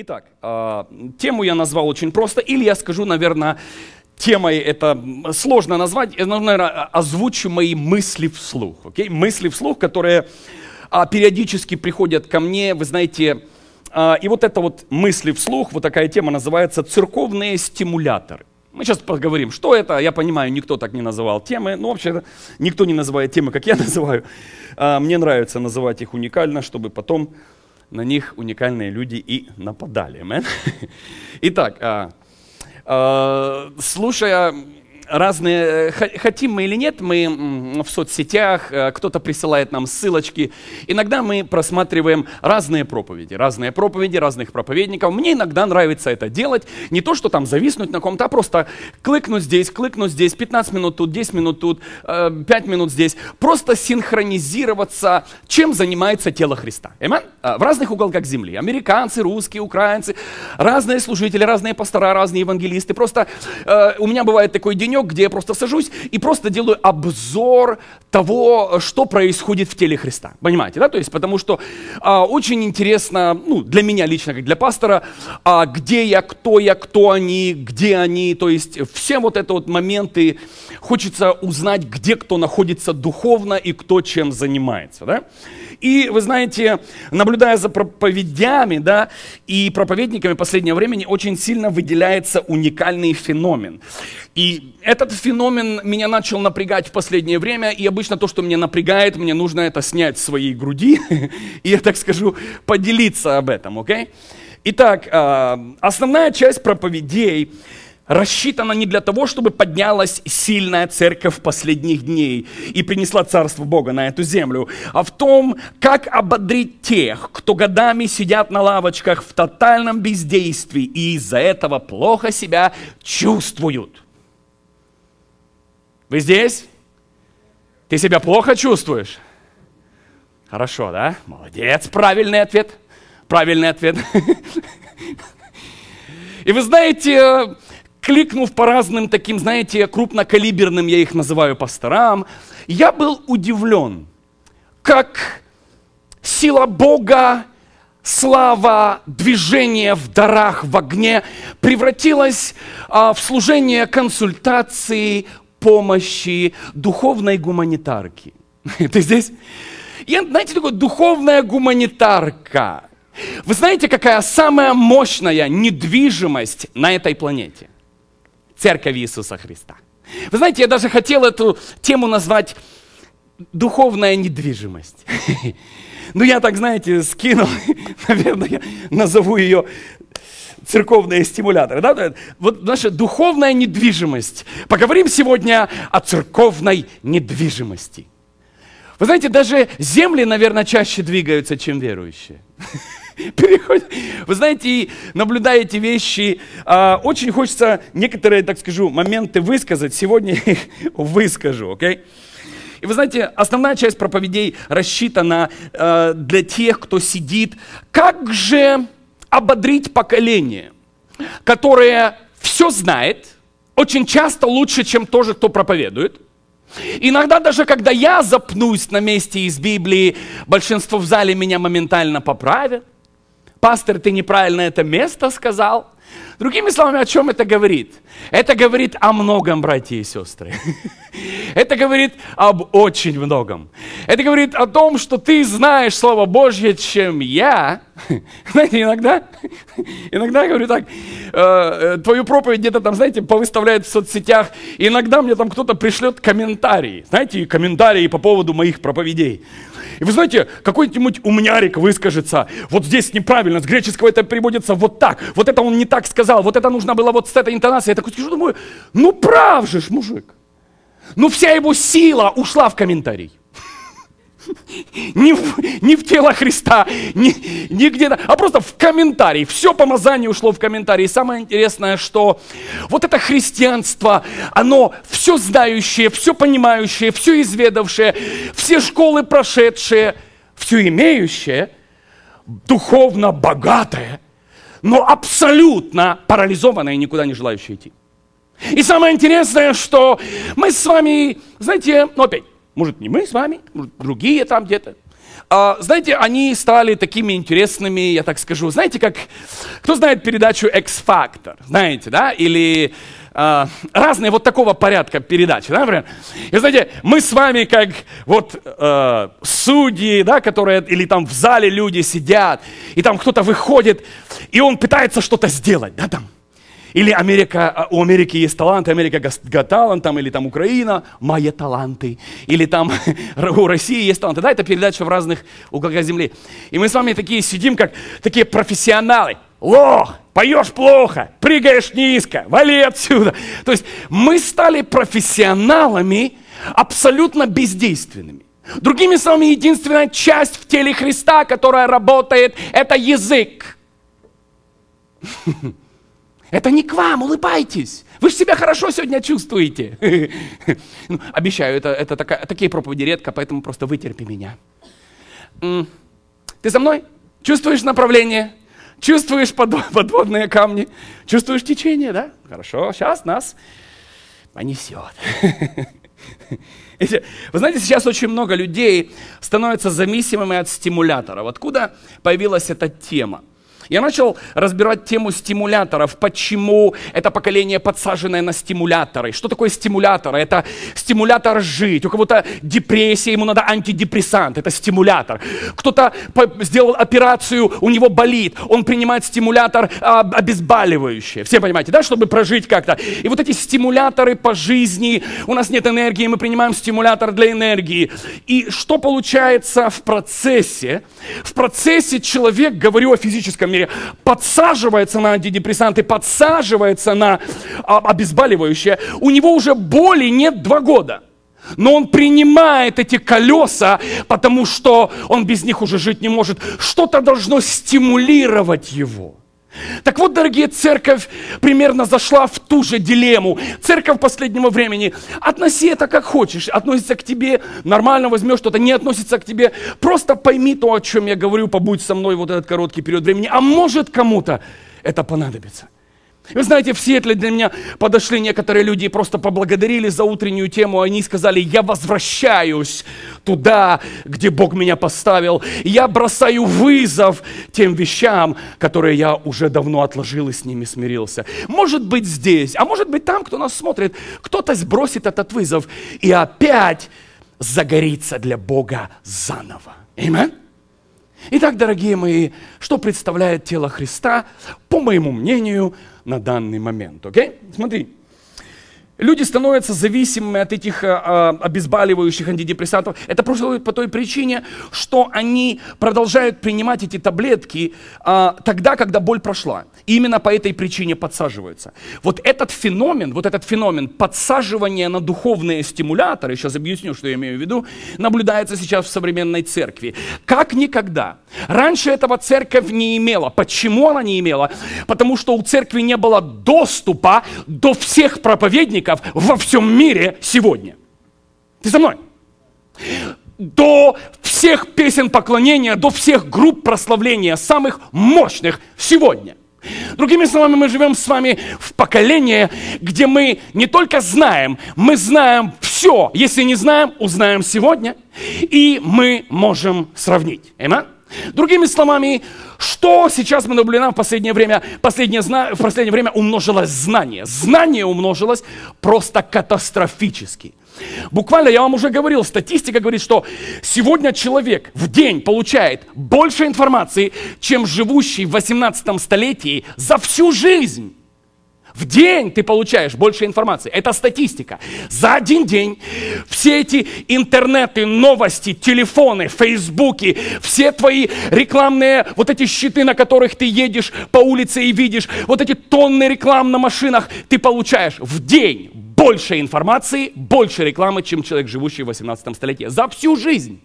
Итак, тему я назвал очень просто, или я скажу, наверное, темой это сложно назвать, я, наверное, озвучу мои мысли вслух, окей? Мысли вслух, которые периодически приходят ко мне, вы знаете, и вот это вот мысли вслух, вот такая тема называется «Церковные стимуляторы». Мы сейчас поговорим, что это. Я понимаю, никто так не называл темы. Ну, вообще, никто не называет темы, как я называю. Мне нравится называть их уникально, чтобы потом на них уникальные люди и нападали. Итак, слушая разные, хотим мы или нет, мы в соцсетях, кто-то присылает нам ссылочки. Иногда мы просматриваем разные проповеди разных проповедников. Мне иногда нравится это делать. Не то, что там зависнуть на ком-то, а просто кликнуть здесь, 15 минут тут, 10 минут тут, 5 минут здесь. Просто синхронизироваться, чем занимается тело Христа. В разных уголках земли. Американцы, русские, украинцы, разные служители, разные пастора, разные евангелисты. Просто у меня бывает такой денек, где я просто сажусь и просто делаю обзор того, что происходит в теле Христа. Понимаете, да? То есть, потому что очень интересно, ну, для меня лично, как для пастора, где я, кто они, где они. То есть, все вот это вот моменты, хочется узнать, где кто находится духовно и кто чем занимается, да? И вы знаете, наблюдая за проповедями, да, и проповедниками в последнее время, очень сильно выделяется уникальный феномен. И этот феномен меня начал напрягать в последнее время, и обычно то, что меня напрягает, мне нужно это снять с своей груди, и я так скажу, поделиться об этом, окей? Итак, основная часть проповедей рассчитана не для того, чтобы поднялась сильная церковь последних дней и принесла Царство Бога на эту землю, а в том, как ободрить тех, кто годами сидят на лавочках в тотальном бездействии и из-за этого плохо себя чувствуют. Вы здесь? Ты себя плохо чувствуешь? Хорошо, да? Молодец, правильный ответ. Правильный ответ. И вы знаете, кликнув по разным таким, знаете, крупнокалиберным, я их называю, пасторам, я был удивлен, как сила Бога, слава, движение в дарах, в огне превратилась в служение консультации, помощи, духовной гуманитарки. Ты здесь? Я, знаете, такое духовная гуманитарка. Вы знаете, какая самая мощная недвижимость на этой планете? Церковь Иисуса Христа. Вы знаете, я даже хотел эту тему назвать «Духовная недвижимость». Ну, я так, знаете, скинул, наверное, я назову ее «Церковные стимуляторы». Да? Вот наша духовная недвижимость. Поговорим сегодня о церковной недвижимости. Вы знаете, даже земли, наверное, чаще двигаются, чем верующие. Вы знаете, и наблюдая эти вещи, очень хочется некоторые, так скажу, моменты высказать. Сегодня их выскажу, окей? И вы знаете, основная часть проповедей рассчитана для тех, кто сидит. Как же ободрить поколение, которое все знает, очень часто лучше, чем тоже, кто проповедует. Иногда даже когда я запнусь на месте из Библии, большинство в зале меня моментально поправят. Пастор, ты неправильно это место сказал. Другими словами, о чем это говорит? Это говорит о многом, братья и сестры. Это говорит об очень многом. Это говорит о том, что ты знаешь Слово Божье, чем я. Знаете, иногда я говорю так, твою проповедь где-то там, знаете, повыставляют в соцсетях. Иногда мне там кто-то пришлет комментарии. Знаете, комментарии по поводу моих проповедей. И вы знаете, какой-нибудь умнярик выскажется, вот здесь неправильно, с греческого это переводится вот так, вот это он не так сказал, вот это нужно было вот с этой интонацией. Я такой скажу, думаю, ну прав же ж, мужик. Ну вся его сила ушла в комментарий. Не в тело Христа, не где-то, а просто в комментарий. Все помазание ушло в комментарий. И самое интересное, что вот это христианство, оно все знающее, все понимающее, все изведавшее, все школы прошедшие, все имеющее, духовно богатое, но абсолютно парализованное и никуда не желающее идти. И самое интересное, что мы с вами, знаете, ну опять, может, не мы с вами, может, другие там где-то. знаете, они стали такими интересными, я так скажу. Знаете, как, кто знает передачу X-Factor, знаете, да? Или разные вот такого порядка передачи, да, например. И знаете, мы с вами как вот судьи, да, которые, или там в зале люди сидят, и там кто-то выходит, и он пытается что-то сделать, да, там. Или у Америки есть таланты, Америка Got Talent, там, или там Украина, мои таланты. Или там у России есть таланты. Да, это передача в разных уголках земли. И мы с вами такие сидим, как такие профессионалы. Лох, поешь плохо, прыгаешь низко, вали отсюда. То есть мы стали профессионалами абсолютно бездейственными. Другими словами, единственная часть в теле Христа, которая работает, это язык. Это не к вам, улыбайтесь. Вы же себя хорошо сегодня чувствуете. Обещаю, это такие проповеди редко, поэтому просто вытерпи меня. Ты со мной? Чувствуешь направление? Чувствуешь подводные камни? Чувствуешь течение, да? Хорошо, сейчас нас понесет. Вы знаете, сейчас очень много людей становятся зависимыми от стимуляторов. Откуда появилась эта тема? Я начал разбирать тему стимуляторов, почему это поколение подсаженное на стимуляторы. Что такое стимуляторы? Это стимулятор жить. У кого-то депрессия, ему надо антидепрессант, это стимулятор. Кто-то сделал операцию, у него болит, он принимает стимулятор обезболивающий. Все понимаете, да, чтобы прожить как-то. И вот эти стимуляторы по жизни, у нас нет энергии, мы принимаем стимулятор для энергии. И что получается в процессе? В процессе человек, говорю о физическом мире, подсаживается на антидепрессанты, подсаживается на обезболивающее. У него уже боли нет 2 года. Но он принимает эти колеса, потому что он без них уже жить не может. Что-то должно стимулировать его. Так вот, дорогие, церковь примерно зашла в ту же дилемму. Церковь последнего времени, относи это как хочешь, относится к тебе, нормально возьмешь что-то, не относится к тебе. Просто пойми то, о чем я говорю, побудь со мной вот этот короткий период времени, а может кому-то это понадобится. Вы знаете, в Сиэтле для меня подошли некоторые люди и просто поблагодарили за утреннюю тему. Они сказали: я возвращаюсь туда, где Бог меня поставил. Я бросаю вызов тем вещам, которые я уже давно отложил и с ними смирился. Может быть здесь, а может быть там, кто нас смотрит, кто-то сбросит этот вызов и опять загорится для Бога заново. Аминь. Итак, дорогие мои, что представляет тело Христа, по моему мнению, на данный момент? Окей? Смотри. Люди становятся зависимыми от этих обезболивающих антидепрессантов. Это происходит по той причине, что они продолжают принимать эти таблетки тогда, когда боль прошла. И именно по этой причине подсаживаются. Вот этот феномен подсаживания на духовные стимуляторы, сейчас объясню, что я имею в виду, наблюдается сейчас в современной церкви. Как никогда. Раньше этого церковь не имела. Почему она не имела? Потому что у церкви не было доступа до всех проповедников во всем мире сегодня. Ты со мной? До всех песен поклонения, до всех групп прославления, самых мощных сегодня. Другими словами, мы живем с вами в поколении, где мы не только знаем, мы знаем все. Если не знаем, узнаем сегодня, и мы можем сравнить. Аминь. Другими словами, что сейчас мы наблюдаем в последнее время? В последнее время умножилось знание. Знание умножилось просто катастрофически. Буквально, я вам уже говорил, статистика говорит, что сегодня человек в день получает больше информации, чем живущий в 18 столетии за всю жизнь. В день ты получаешь больше информации. Это статистика. За один день все эти интернеты, новости, телефоны, фейсбуки, все твои рекламные вот эти щиты, на которых ты едешь по улице и видишь, вот эти тонны реклам на машинах, ты получаешь в день больше информации, больше рекламы, чем человек, живущий в 18 столетии. За всю жизнь.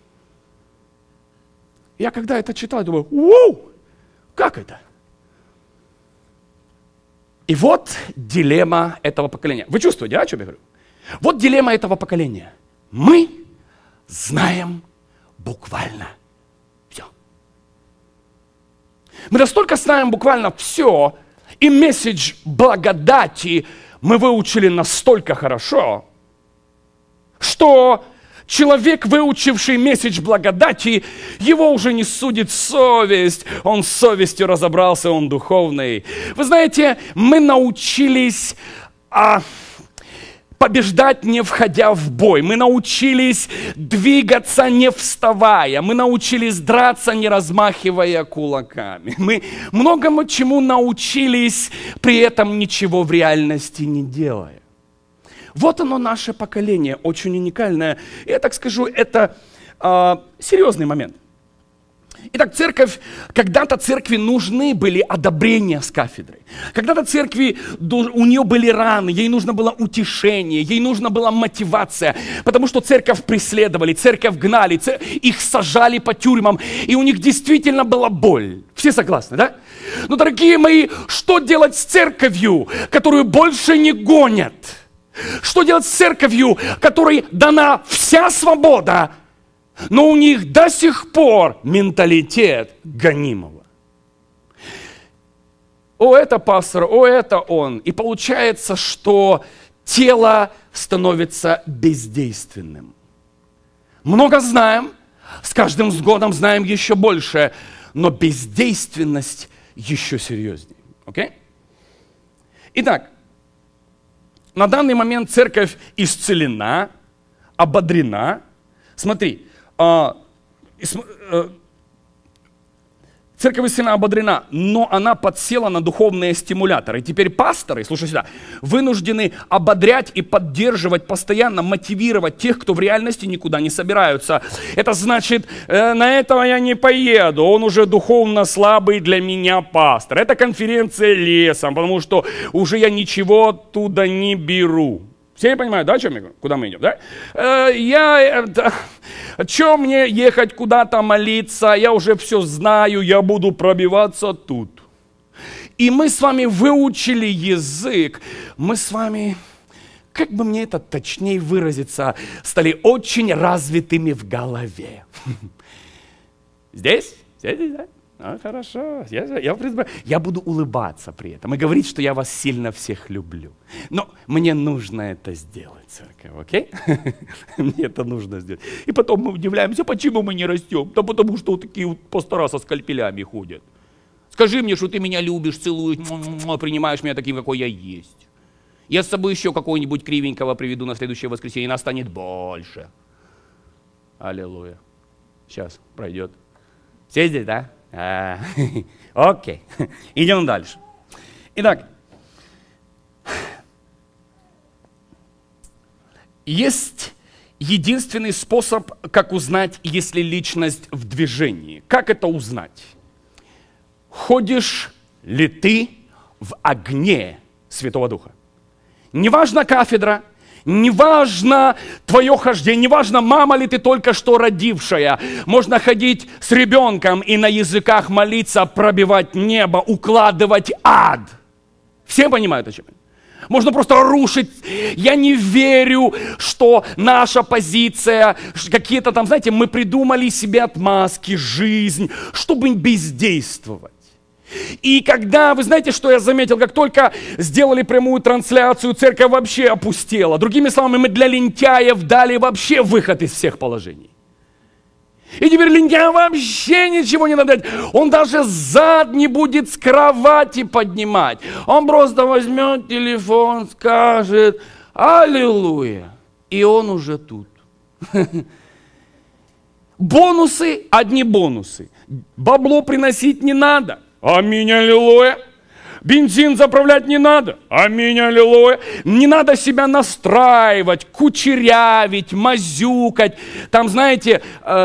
Я когда это читал, думаю: «Воу, как это?» И вот дилемма этого поколения. Вы чувствуете, о чем я говорю? Вот дилемма этого поколения. Мы знаем буквально все. Мы настолько знаем буквально все, и месседж благодати мы выучили настолько хорошо, что Человек, выучивший месседж благодати, его уже не судит совесть. Он с совестью разобрался, он духовный. Вы знаете, мы научились побеждать, не входя в бой. Мы научились двигаться, не вставая. Мы научились драться, не размахивая кулаками. Мы многому чему научились, при этом ничего в реальности не делая. Вот оно, наше поколение, очень уникальное. Я так скажу, это серьезный момент. Итак, церковь, когда-то церкви нужны были одобрения с кафедрой. Когда-то церкви, у нее были раны, ей нужно было утешение, ей нужна была мотивация, потому что церковь преследовали, церковь гнали, их сажали по тюрьмам, и у них действительно была боль. Все согласны, да? Но, дорогие мои, что делать с церковью, которую больше не гонят? Что делать с церковью, которой дана вся свобода, но у них до сих пор менталитет гонимого? О, это пастор, о, это он. И получается, что тело становится бездейственным. Много знаем, с каждым годом знаем еще больше, но бездейственность еще серьезнее. Окей? Итак, на данный момент церковь исцелена, ободрена. Смотри, церковь исцелена, ободрена, но она подсела на духовные стимуляторы. И теперь пасторы, слушай сюда, вынуждены ободрять и поддерживать, постоянно мотивировать тех, кто в реальности никуда не собираются. Это значит, на этого я не поеду, он уже духовно слабый для меня пастор. Это конференция лесом, потому что уже я ничего оттуда не беру. Все понимают, да, о чем я говорю? Куда мы идем, да? Что мне ехать куда-то молиться? Я уже все знаю, я буду пробиваться тут. И мы с вами выучили язык. Мы с вами, как бы мне это точнее выразиться, стали очень развитыми в голове. Здесь? Здесь, да? Хорошо, я буду улыбаться при этом и говорить, что я вас сильно всех люблю. Но мне нужно это сделать, церковь, окей? Мне это нужно сделать. И потом мы удивляемся, почему мы не растем. Да потому что вот такие вот пастора со скальпелями ходят. Скажи мне, что ты меня любишь, целуешь, принимаешь меня таким, какой я есть. Я с собой еще какого-нибудь кривенького приведу на следующее воскресенье, нас станет больше. Аллилуйя. Сейчас пройдет. Все здесь, да? Окей, идем дальше. Итак, есть единственный способ, как узнать, если личность в движении. Как это узнать? Ходишь ли ты в огне Святого Духа? Неважно кафедра, неважно твое хождение, неважно, мама ли ты только что родившая. Можно ходить с ребенком и на языках молиться, пробивать небо, укладывать ад. Все понимают, о чем я? Можно просто рушить. Я не верю, что наша позиция, какие-то там, знаете, мы придумали себе отмазки, жизнь, чтобы бездействовать. И когда, вы знаете, что я заметил, как только сделали прямую трансляцию, церковь вообще опустела. Другими словами, мы для лентяев дали вообще выход из всех положений. И теперь лентяю вообще ничего не надо дать. Он даже зад не будет с кровати поднимать. Он просто возьмет телефон, скажет «Аллилуйя». И он уже тут. Бонусы, одни бонусы. Бабло приносить не надо. Аминь, аллилуйя. Бензин заправлять не надо. Аминь, аллилуйя. Не надо себя настраивать, кучерявить, мазюкать. Там, знаете,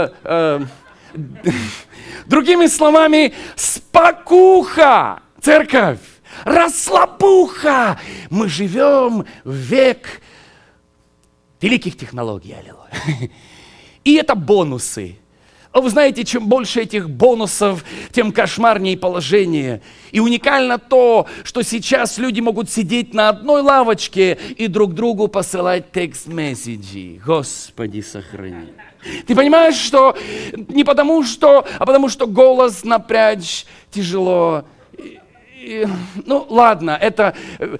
другими словами, спокуха, церковь, расслабуха. Мы живем в век великих технологий, аллилуйя. И это бонусы. Вы знаете, чем больше этих бонусов, тем кошмарнее положение. И уникально то, что сейчас люди могут сидеть на одной лавочке и друг другу посылать текст-месседжи. Господи, сохрани. Ты понимаешь, что не потому что, а потому что голос напрячь тяжело. Ну ладно, это...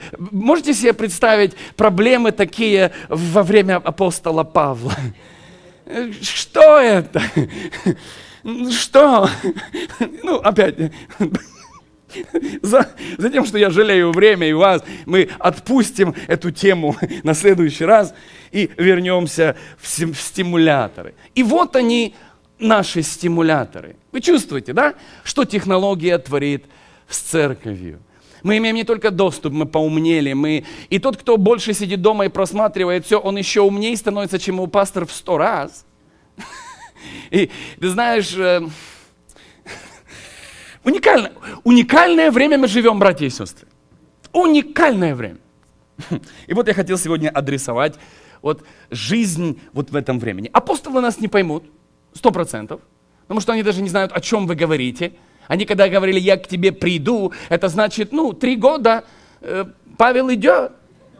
Можете себе представить проблемы такие во время апостола Павла? Что это? Что? Ну, опять, за тем, что я жалею время и вас, мы отпустим эту тему на следующий раз и вернемся в стимуляторы. И вот они, наши стимуляторы. Вы чувствуете, да, что технология творит с церковью? Мы имеем не только доступ, мы поумнели, и тот, кто больше сидит дома и просматривает все, он еще умнее становится, чем его пастор в 100 раз. И ты знаешь, уникальное время мы живем, братья и сестры. Уникальное время. И вот я хотел сегодня адресовать вот жизнь вот в этом времени. Апостолы нас не поймут, 100%, потому что они даже не знают, о чем вы говорите. Они когда говорили, я к тебе приду, это значит, 3 года Павел идет.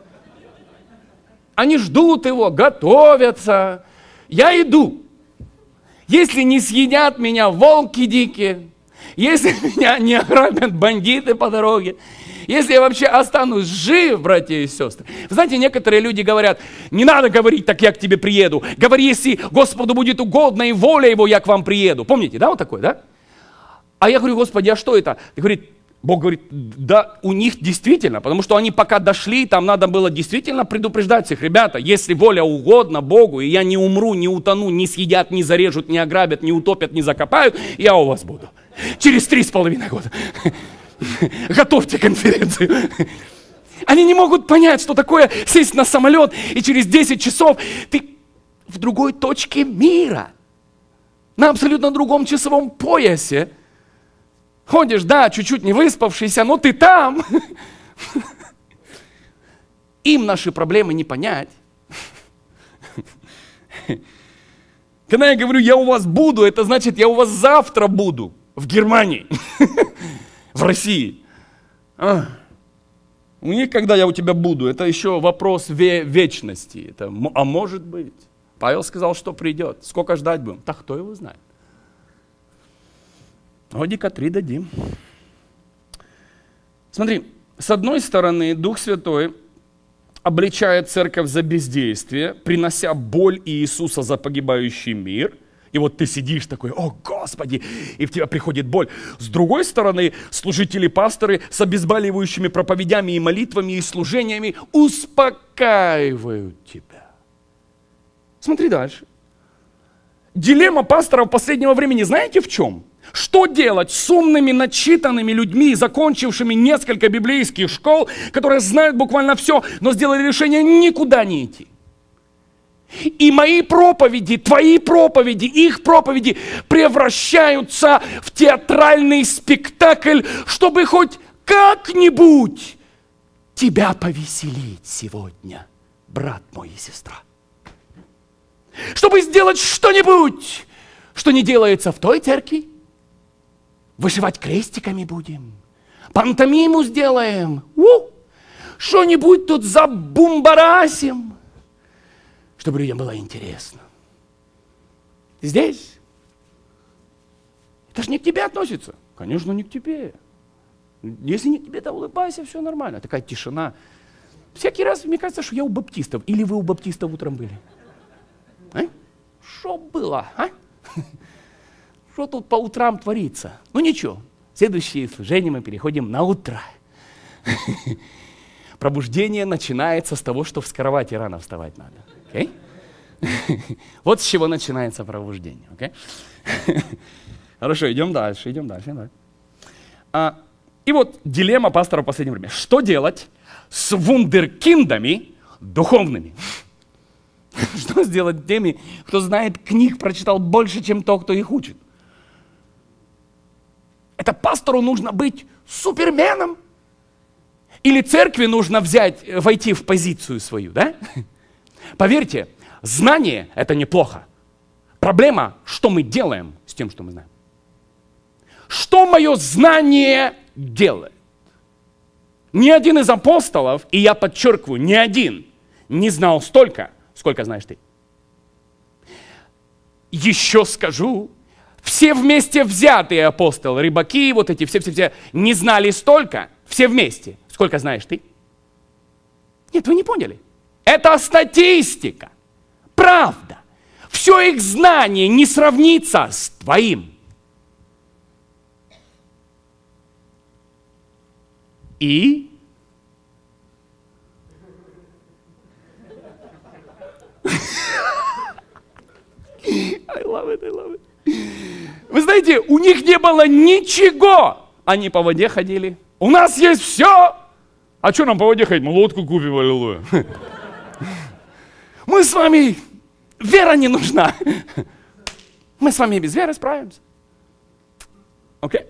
Они ждут его, готовятся. Я иду. Если не съедят меня волки дикие, если меня не ограбят бандиты по дороге, если я вообще останусь жив, братья и сестры. Вы знаете, некоторые люди говорят, не надо говорить, так я к тебе приеду. Говори, если Господу будет угодно и воля его, я к вам приеду. Помните, да, вот такое, да? А я говорю, Господи, а что это? И говорит, Бог говорит, да, у них действительно, потому что они пока дошли, там надо было действительно предупреждать всех. Ребята, если воля угодна Богу, и я не умру, не утону, не съедят, не зарежут, не ограбят, не утопят, не закопают, я у вас буду. Через 3,5 года. Готовьте конференцию. Они не могут понять, что такое сесть на самолет, и через 10 часов ты в другой точке мира, на абсолютно другом часовом поясе. Ходишь, да, чуть-чуть не выспавшийся, но ты там. Им наши проблемы не понять. Когда я говорю, я у вас буду, это значит, я у вас завтра буду в Германии, в России. У них, когда я у тебя буду, это еще вопрос вечности. Это, а может быть. Павел сказал, что придет. Сколько ждать будем? Да кто его знает. Годика 3 дадим. Смотри, с одной стороны, Дух Святой обличает церковь за бездействие, принося боль Иисуса за погибающий мир. И вот ты сидишь такой, о Господи, и в тебя приходит боль. С другой стороны, служители-пасторы с обезболивающими проповедями и молитвами и служениями успокаивают тебя. Смотри дальше. Дилемма пасторов последнего времени знаете в чем? Что делать с умными, начитанными людьми, закончившими несколько библейских школ, которые знают буквально все, но сделали решение никуда не идти? И мои проповеди, твои проповеди, их проповеди превращаются в театральный спектакль, чтобы хоть как-нибудь тебя повеселить сегодня, брат мой и сестра. Чтобы сделать что-нибудь, что не делается в той церкви. Вышивать крестиками будем, пантомиму сделаем, что-нибудь тут забумбарасим, чтобы людям было интересно. Здесь. Это же не к тебе относится. Конечно, не к тебе. Если не к тебе, то улыбайся, все нормально. Такая тишина. Всякий раз мне кажется, что я у баптистов. Или вы у баптистов утром были? Что было, а? Что тут по утрам творится? Ну ничего, в следующее служение мы переходим на утро. Пробуждение начинается с того, что с кровати рано вставать надо. Okay? Вот с чего начинается пробуждение. Okay? Хорошо, идем дальше. И вот дилемма пастора в последнее время. Что делать с вундеркиндами духовными? Что сделать с теми, кто знает книг, прочитал больше, чем тот, кто их учит? Это пастору нужно быть суперменом? Или церкви нужно войти в позицию свою, да? Поверьте, знание – это неплохо. Проблема, что мы делаем с тем, что мы знаем. Что мое знание делает? Ни один из апостолов, и я подчеркиваю, ни один, не знал столько, сколько знаешь ты. Еще скажу, все вместе взятые апостолы, рыбаки, вот эти все не знали столько, все вместе. Сколько знаешь ты? Нет, вы не поняли. Это статистика. Правда. все их знание не сравнится с твоим. И I love it, I love it. Вы знаете, у них не было ничего. Они по воде ходили. У нас есть все. А что нам по воде ходить? Мы лодку купим, аллилуйя. Мы с вами, вера не нужна. Мы с вами и без веры справимся. Окей?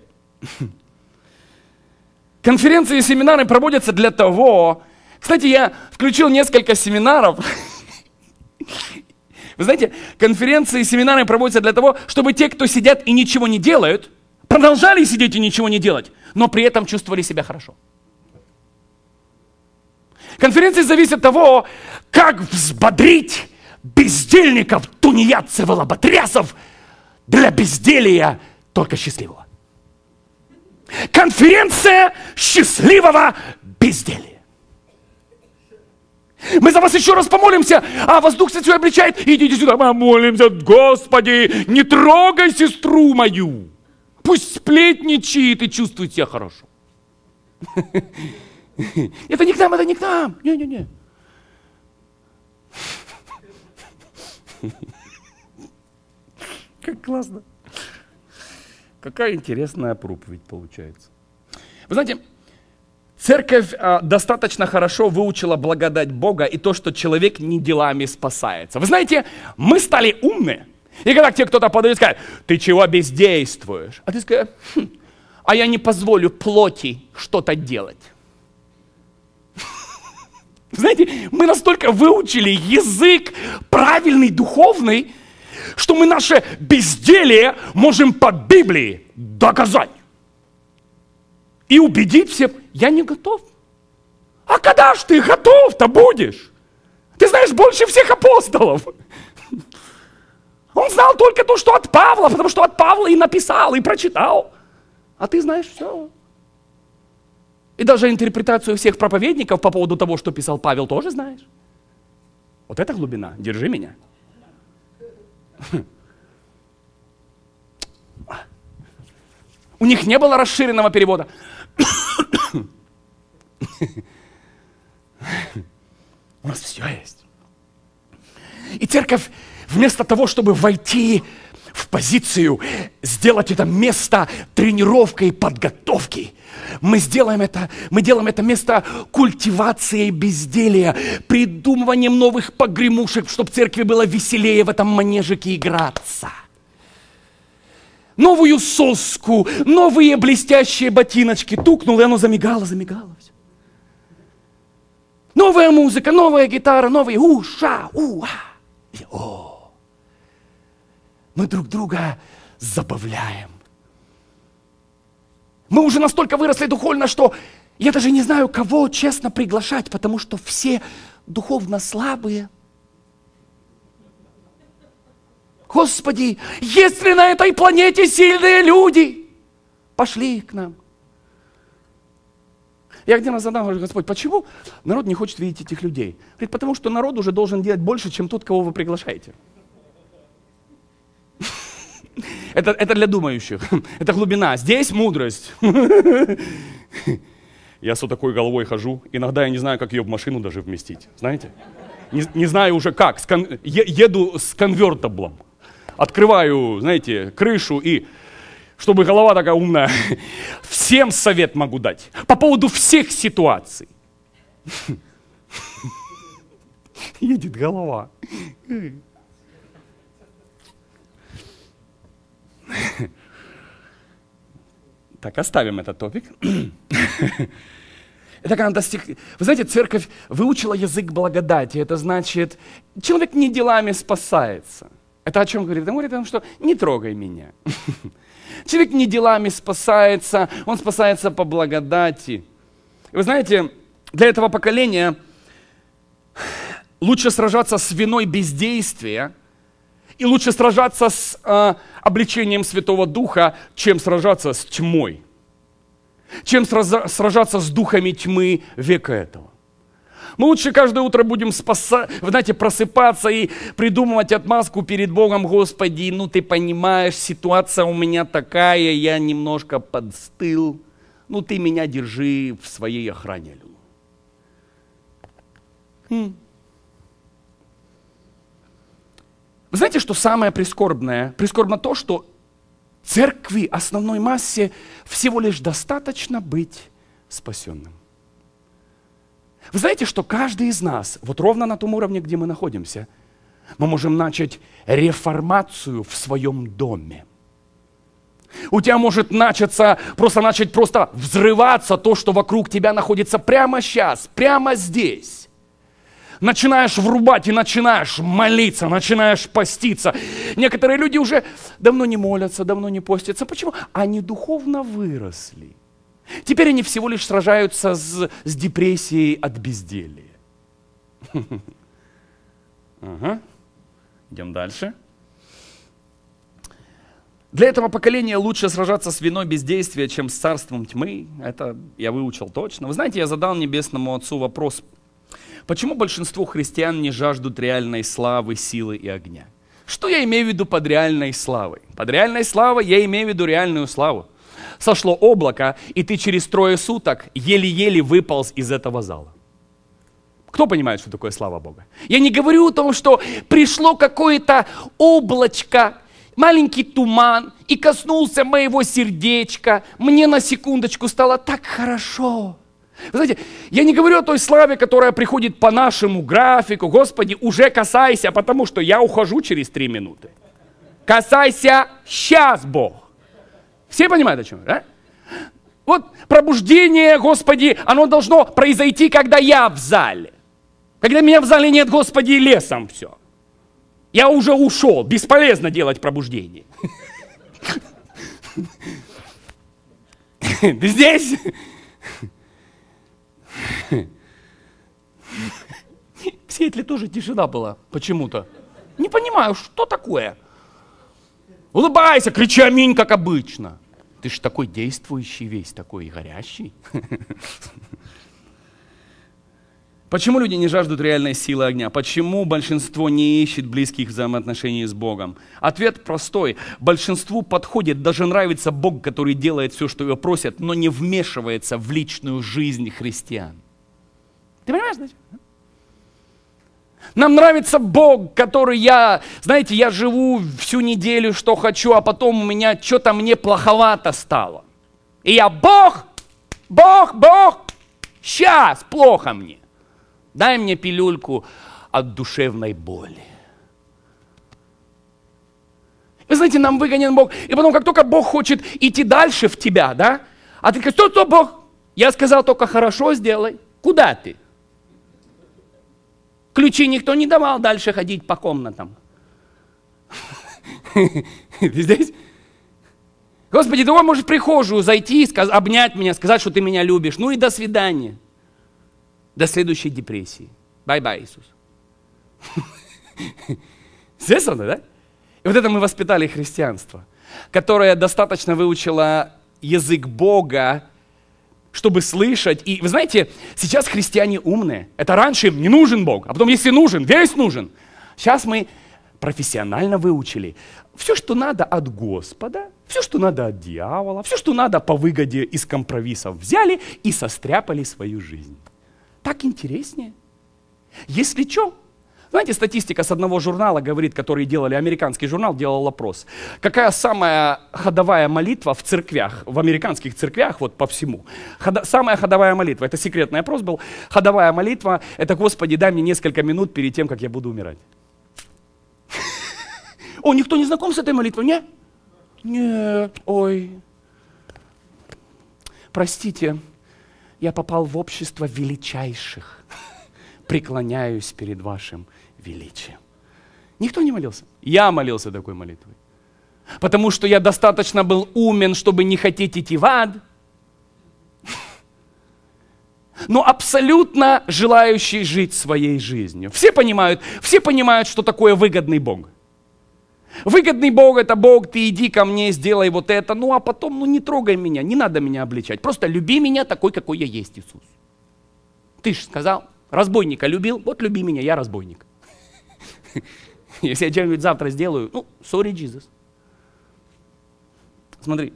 Конференции и семинары проводятся для того... Кстати, я включил несколько семинаров. Вы знаете, конференции и семинары проводятся для того, чтобы те, кто сидят и ничего не делают, продолжали сидеть и ничего не делать, но при этом чувствовали себя хорошо. Конференции зависят от того, как взбодрить бездельников, тунеядцев и лоботрясов для безделия только счастливого. Конференция счастливого безделия. Мы за вас еще раз помолимся, а вас Дух Святой обличает. Идите сюда, помолимся. Господи, не трогай сестру мою. Пусть сплетничает и чувствует себя хорошо. Это не к нам, это не к нам. Не-не-не. Как классно. Какая интересная проповедь получается. Вы знаете, церковь достаточно хорошо выучила благодать Бога и то, что человек не делами спасается. Вы знаете, мы стали умные. И когда к тебе кто-то подойдет и скажет: ты чего бездействуешь? А ты скажешь: а я не позволю плоти что-то делать. Знаете, мы настолько выучили язык правильный, духовный, что мы наше безделие можем по Библии доказать. И убедить всех: я не готов. А когда ж ты готов-то будешь? Ты знаешь больше всех апостолов. Он знал только то, что от Павла, потому что от Павла и написал, и прочитал. А ты знаешь все. И даже интерпретацию всех проповедников по поводу того, что писал Павел, тоже знаешь. Вот это глубина. Держи меня. У них не было расширенного перевода. У нас все есть. И церковь, вместо того, чтобы войти в позицию, сделать это место тренировкой, подготовки, мы делаем это место культивацией безделия, придумыванием новых погремушек, чтобы церкви было веселее в этом манежике играться. Новую соску, новые блестящие ботиночки. Тукнул, и оно замигало все. Новая музыка, новая гитара, новые уша, уа. О, мы друг друга забавляем. Мы уже настолько выросли духовно, что я даже не знаю, кого честно приглашать, потому что все духовно слабые. Господи, есть ли на этой планете сильные люди? Пошли к нам. Я один раз задам, говорю: Господь, почему народ не хочет видеть этих людей? Говорит: потому что народ уже должен делать больше, чем тот, кого вы приглашаете. Это для думающих. Это глубина. Здесь мудрость. Я с вот такой головой хожу. Иногда я не знаю, как ее в машину даже вместить. Знаете? Не знаю уже как. Еду с конвертаблом. Открываю, знаете, крышу и... Чтобы голова такая умная. Всем совет могу дать. По поводу всех ситуаций. Едет голова. Так, оставим этот топик. Это когда вы знаете, церковь выучила язык благодати. Это значит, человек не делами спасается. Это о чем говорит? Он говорит о том, что не трогай меня. Человек не делами спасается, он спасается по благодати. И вы знаете, для этого поколения лучше сражаться с виной бездействия и лучше сражаться с обличением Святого Духа, чем сражаться с тьмой, чем сражаться с духами тьмы века этого. Мы лучше каждое утро будем просыпаться и придумывать отмазку перед Богом. Господи, ну ты понимаешь, ситуация у меня такая, я немножко подстыл. Ну ты меня держи в своей охране. Вы знаете, что самое прискорбное? Прискорбно то, что церкви, основной массе, всего лишь достаточно быть спасенным. Вы знаете, что каждый из нас, вот ровно на том уровне, где мы находимся, мы можем начать реформацию в своем доме. У тебя может начать взрываться то, что вокруг тебя находится прямо сейчас, прямо здесь. Начинаешь врубать и начинаешь молиться, начинаешь поститься. Некоторые люди уже давно не молятся, давно не постятся. Почему? Они духовно выросли. Теперь они всего лишь сражаются с депрессией от безделья. Ага. Идем дальше. Для этого поколения лучше сражаться с виной бездействия, чем с царством тьмы. Это я выучил точно. Вы знаете, я задал Небесному Отцу вопрос. Почему большинство христиан не жаждут реальной славы, силы и огня? Что я имею в виду под реальной славой? Под реальной славой я имею в виду реальную славу. Сошло облако, и ты через 3 суток еле-еле выполз из этого зала. Кто понимает, что такое слава Бога? Я не говорю о том, что пришло какое-то облачко, маленький туман, и коснулся моего сердечка. Мне на секундочку стало так хорошо. Вы знаете, я не говорю о той славе, которая приходит по нашему графику. Господи, уже касайся, потому что я ухожу через 3 минуты. Касайся сейчас, Бог. Все понимают, о чем? Да? Вот пробуждение, Господи, оно должно произойти, когда я в зале. Когда меня в зале нет, Господи, лесом все. Я уже ушел, бесполезно делать пробуждение. Ты здесь? В Сиэтле тоже тишина была почему-то. Не понимаю, что такое. Улыбайся, кричи аминь, как обычно. Ты ж такой действующий весь, такой горящий. Почему люди не жаждут реальной силы огня? Почему большинство не ищет близких взаимоотношений с Богом? Ответ простой. Большинству подходит, даже нравится Бог, который делает все, что его просят, но не вмешивается в личную жизнь христиан. Ты понимаешь, значит? Нам нравится Бог, который я живу всю неделю, что хочу, а потом у меня что-то мне плоховато стало. И я Бог, сейчас плохо мне. Дай мне пилюльку от душевной боли. Вы знаете, нам выгонен Бог. И потом, как только Бог хочет идти дальше в тебя, да? А ты говоришь, что Бог? Я сказал, только хорошо сделай. Куда ты? Ключи никто не давал дальше ходить по комнатам. Ты здесь? Господи, ты можешь в прихожую зайти, обнять меня, сказать, что ты меня любишь. Ну и до свидания. До следующей депрессии. Бай-бай, Иисус. Естественно, да? И вот это мы воспитали христианство, которое достаточно выучило язык Бога, чтобы слышать. И вы знаете, сейчас христиане умные. Это раньше им не нужен Бог, а потом, если нужен, весь нужен. Сейчас мы профессионально выучили. Все, что надо от Господа, все, что надо от дьявола, все, что надо по выгоде из компромиссов, взяли и состряпали свою жизнь. Так интереснее. Если что, знаете, статистика с одного журнала говорит, который делали, американский журнал делал опрос. Какая самая ходовая молитва в церквях, в американских церквях, вот по всему. Самая ходовая молитва, это секретный опрос был. Ходовая молитва, это Господи, дай мне несколько минут перед тем, как я буду умирать. О, никто не знаком с этой молитвой, не? Нет, ой. Простите, я попал в общество величайших. Преклоняюсь перед вашим величием. Никто не молился. Я молился такой молитвой. Потому что я достаточно был умен, чтобы не хотеть идти в ад. Но абсолютно желающий жить своей жизнью. Все понимают, что такое выгодный Бог. Выгодный Бог — это Бог, ты иди ко мне, сделай вот это, ну а потом, не трогай меня, не надо меня обличать. Просто люби меня такой, какой я есть, Иисус. Ты же сказал, Разбойника любил? Вот люби меня, я разбойник. Если я что-нибудь завтра сделаю, sorry, Jesus. Смотри.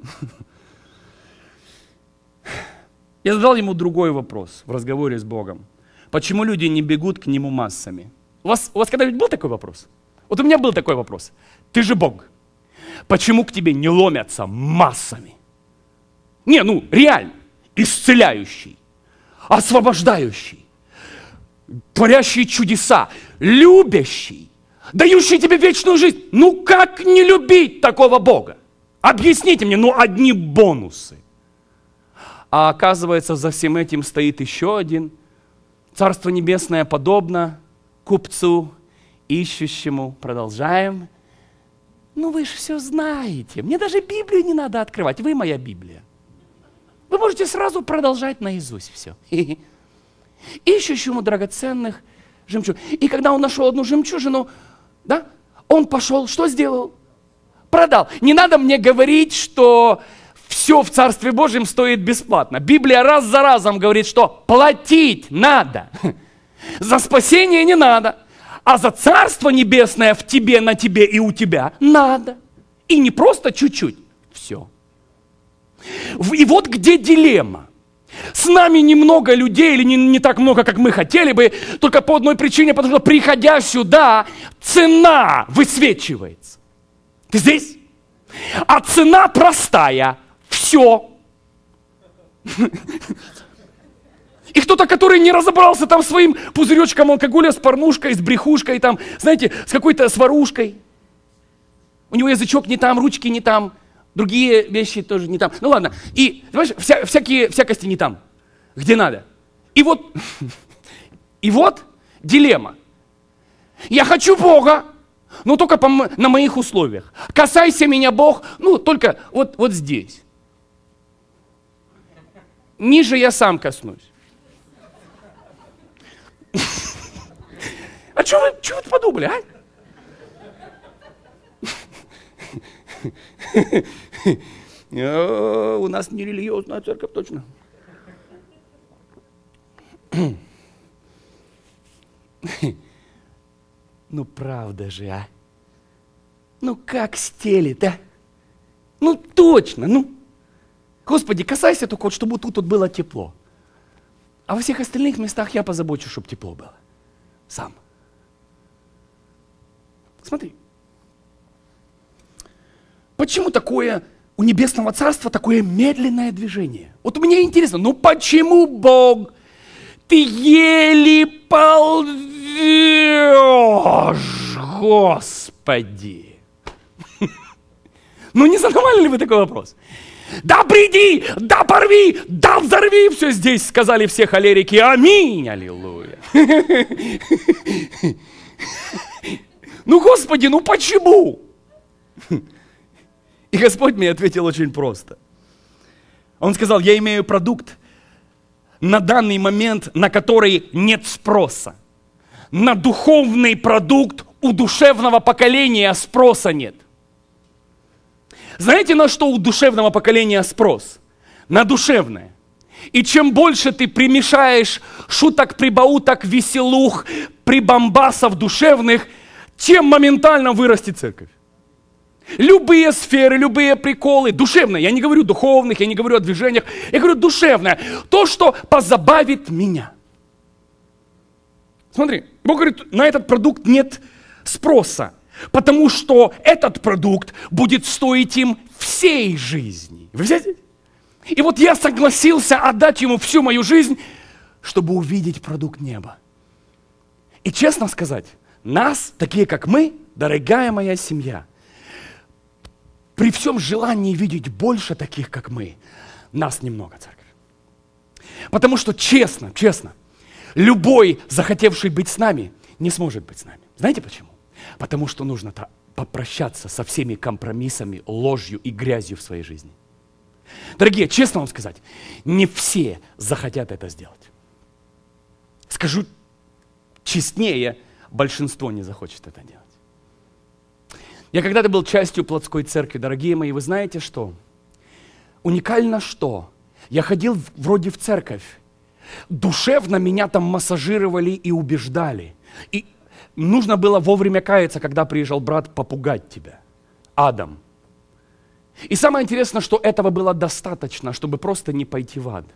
Я задал ему другой вопрос в разговоре с Богом. Почему люди не бегут к нему массами? У вас когда-нибудь был такой вопрос? Вот у меня был такой вопрос. Ты же Бог. Почему к тебе не ломятся массами? Реально. Исцеляющий, освобождающий, творящий чудеса, любящий, дающий тебе вечную жизнь. Как не любить такого Бога? Объясните мне, одни бонусы. А оказывается, за всем этим стоит еще один. Царство Небесное подобно купцу, ищущему. Продолжаем. Вы же все знаете. Мне даже Библию не надо открывать. Вы моя Библия. Вы можете сразу продолжать наизусть все. Ищущему драгоценных жемчуг. И когда он нашел одну жемчужину, он пошел, что сделал? Продал. Не надо мне говорить, что все в Царстве Божьем стоит бесплатно. Библия раз за разом говорит, что платить надо. За спасение не надо. А за Царство Небесное в тебе, на тебе и у тебя надо. И не просто чуть-чуть. Все. И вот где дилемма. С нами немного людей, или не так много, как мы хотели бы, только по одной причине, потому что, приходя сюда, цена высвечивается. Ты здесь? А цена простая. Все. И кто-то, который не разобрался там своим пузыречком алкоголя с порнушкой, с брехушкой, там, знаете, с какой-то сварушкой. У него язычок не там, ручки не там. Другие вещи тоже не там. Ладно. И, понимаешь, всякости не там, где надо. И вот дилемма. Я хочу Бога, но только на моих условиях. Касайся меня, Бог, только вот здесь. Ниже я сам коснусь. А что вы подумали, а? У нас не религиозная церковь, точно. Правда же, а? Как стелит, а? Точно, Господи, касайся только, чтобы тут было тепло. А во всех остальных местах я позабочусь, чтобы тепло было. Сам. Смотри. Почему у Небесного Царства такое медленное движение? Вот мне интересно, почему, Бог, ты еле ползешь, Господи? Не задавали ли вы такой вопрос? Да приди, да порви, да взорви все здесь, сказали все холерики. Аминь, аллилуйя. Господи, почему? И Господь мне ответил очень просто. Он сказал, я имею продукт на данный момент, на который нет спроса. На духовный продукт у душевного поколения спроса нет. Знаете, на что у душевного поколения спрос? На душевное. И чем больше ты примешаешь шуток, прибауток, веселух, прибамбасов душевных, тем моментально вырастет церковь. Любые сферы, любые приколы, душевные, я не говорю духовных, я не говорю о движениях, я говорю душевное, то, что позабавит меня. Смотри, Бог говорит, на этот продукт нет спроса, потому что этот продукт будет стоить им всей жизни. Вы взяли? И вот я согласился отдать ему всю мою жизнь, чтобы увидеть продукт неба. И честно сказать, нас, такие как мы, дорогая моя семья, при всем желании видеть больше таких, как мы, нас немного, церковь. Потому что честно, любой, захотевший быть с нами, не сможет быть с нами. Знаете почему? Потому что нужно попрощаться со всеми компромиссами, ложью и грязью в своей жизни. Дорогие, честно вам сказать, не все захотят это сделать. Скажу честнее, большинство не захочет это делать. Я когда-то был частью плотской церкви, дорогие мои, вы знаете что? Уникально что? Я ходил вроде в церковь, душевно меня там массажировали и убеждали. И нужно было вовремя каяться, когда приезжал брат попугать тебя, Адам. И самое интересное, что этого было достаточно, чтобы просто не пойти в ад.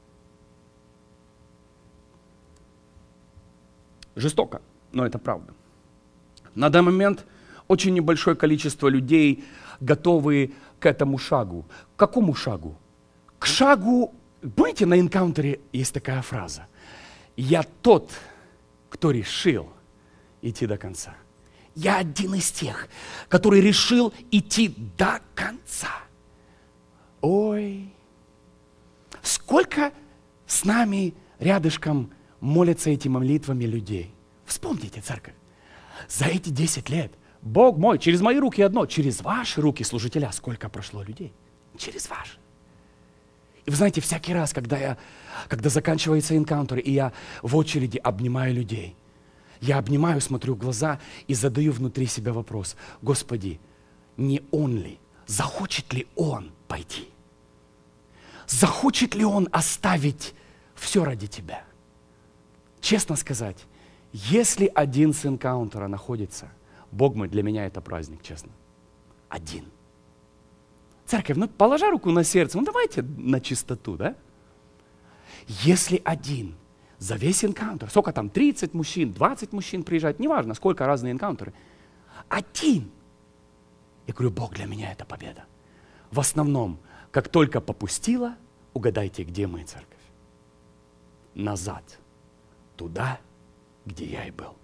Жестоко, но это правда. На данный момент очень небольшое количество людей готовы к этому шагу. К какому шагу? К шагу, помните, на энкаунтере есть такая фраза: «Я тот, кто решил идти до конца». Я один из тех, который решил идти до конца. Ой, сколько с нами рядышком молятся этими молитвами людей. Вспомните, церковь, за эти 10 лет, Бог мой, через мои руки одно, через ваши руки, служителя, сколько прошло людей? Через ваши. И вы знаете, всякий раз, когда заканчивается энкаунтер, и я в очереди обнимаю людей, я обнимаю, смотрю в глаза и задаю внутри себя вопрос: Господи, не Он ли, захочет ли Он пойти? Захочет ли Он оставить все ради Тебя? Честно сказать, если один с энкаунтера находится, Бог мой, для меня это праздник, честно. Один. Церковь, положа руку на сердце, давайте на чистоту, да? Если один за весь энкаунтер, сколько там, 30 мужчин, 20 мужчин приезжает, неважно, сколько разные энкаунтеры, один. Я говорю, Бог, для меня это победа. В основном, как только попустила, угадайте, где мы, церковь? Назад. Туда, где я и был.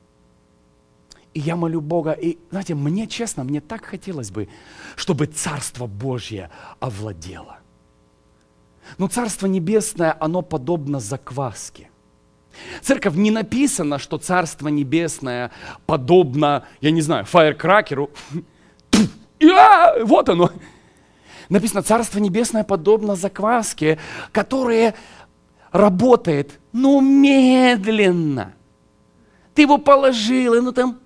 И я молю Бога, и, знаете, мне честно, мне так хотелось бы, чтобы Царство Божье овладело. Но Царство Небесное, оно подобно закваске. Церковь, не написано, что Царство Небесное подобно, я не знаю, фаеркракеру. Вот оно. Написано, Царство Небесное подобно закваске, которая работает, но медленно. Ты его положил, и там...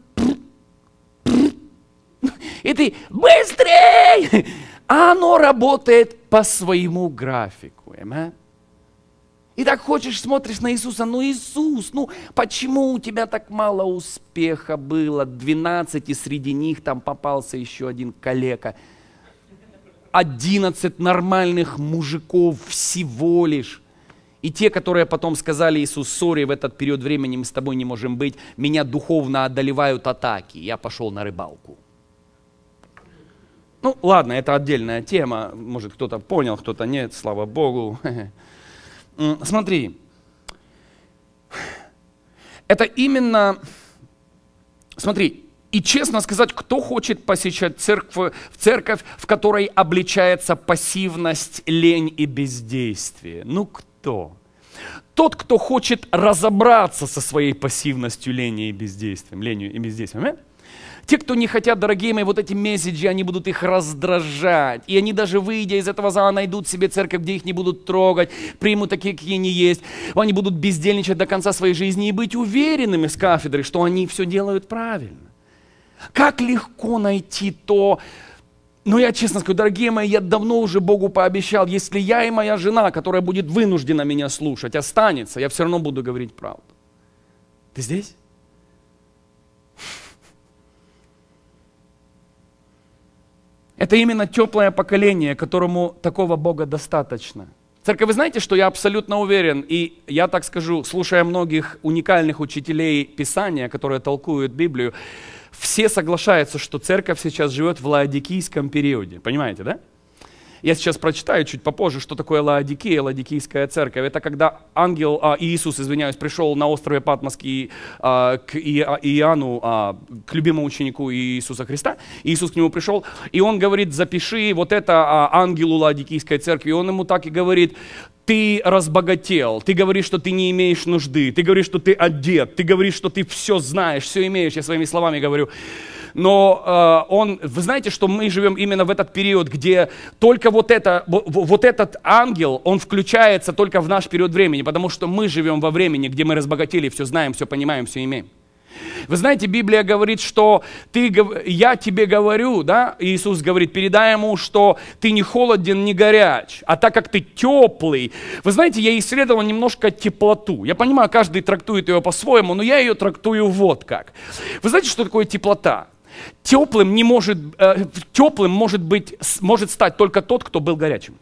И ты быстрей! А оно работает по своему графику. И так хочешь, смотришь на Иисуса, Иисус, почему у тебя так мало успеха было? 12, и среди них там попался еще один калека. 11 нормальных мужиков всего лишь. И те, которые потом сказали: Иисус, сори, в этот период времени мы с тобой не можем быть, меня духовно одолевают атаки, я пошел на рыбалку. Ладно, это отдельная тема, может, кто-то понял, кто-то нет, слава Богу. Смотри, это именно, смотри, и честно сказать, кто хочет посещать церковь, в которой обличается пассивность, лень и бездействие? Кто? Тот, кто хочет разобраться со своей пассивностью, ленью и бездействием. Те, кто не хотят, дорогие мои, вот эти месседжи, они будут их раздражать. И они даже, выйдя из этого зала, найдут себе церковь, где их не будут трогать, примут такие, какие они есть. Они будут бездельничать до конца своей жизни и быть уверенными с кафедры, что они все делают правильно. Как легко найти то... я честно скажу, дорогие мои, я давно уже Богу пообещал, если я и моя жена, которая будет вынуждена меня слушать, останется, я все равно буду говорить правду. Ты здесь? Это именно теплое поколение, которому такого Бога достаточно. Церковь, вы знаете, что я абсолютно уверен, и я так скажу, слушая многих уникальных учителей Писания, которые толкуют Библию, все соглашаются, что церковь сейчас живет в лаодикийском периоде. Понимаете, да? Я сейчас прочитаю чуть попозже, что такое Лаодикия, Лаодикийская церковь. Это когда Иисус, пришел на острове Патмос к Иоанну, к любимому ученику Иисуса Христа. Иисус к нему пришел, и он говорит: запиши вот это ангелу Лаодикийской церкви. И он ему так и говорит: ты разбогател, ты говоришь, что ты не имеешь нужды, ты говоришь, что ты одет, ты говоришь, что ты все знаешь, все имеешь, я своими словами говорю. Но вы знаете, что мы живем именно в этот период, где только вот этот ангел, он включается только в наш период времени, потому что мы живем во времени, где мы разбогатели, все знаем, все понимаем, все имеем. Вы знаете, Библия говорит, что я тебе говорю, да, Иисус говорит, передай ему, что ты не холоден, не горяч, а так как ты теплый. Вы знаете, я исследовал немножко теплоту. Я понимаю, каждый трактует ее по-своему, но я ее трактую вот как. Вы знаете, что такое теплота? Теплым может стать только тот, кто был горячим.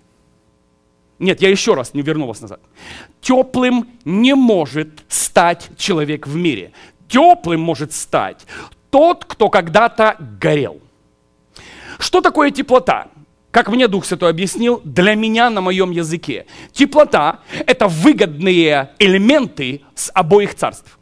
Нет, я еще раз не верну вас назад. Теплым не может стать человек в мире. Теплым может стать тот, кто когда-то горел. Что такое теплота? Как мне Дух Святой объяснил, для меня на моем языке. Теплота – это выгодные элементы с обоих царств.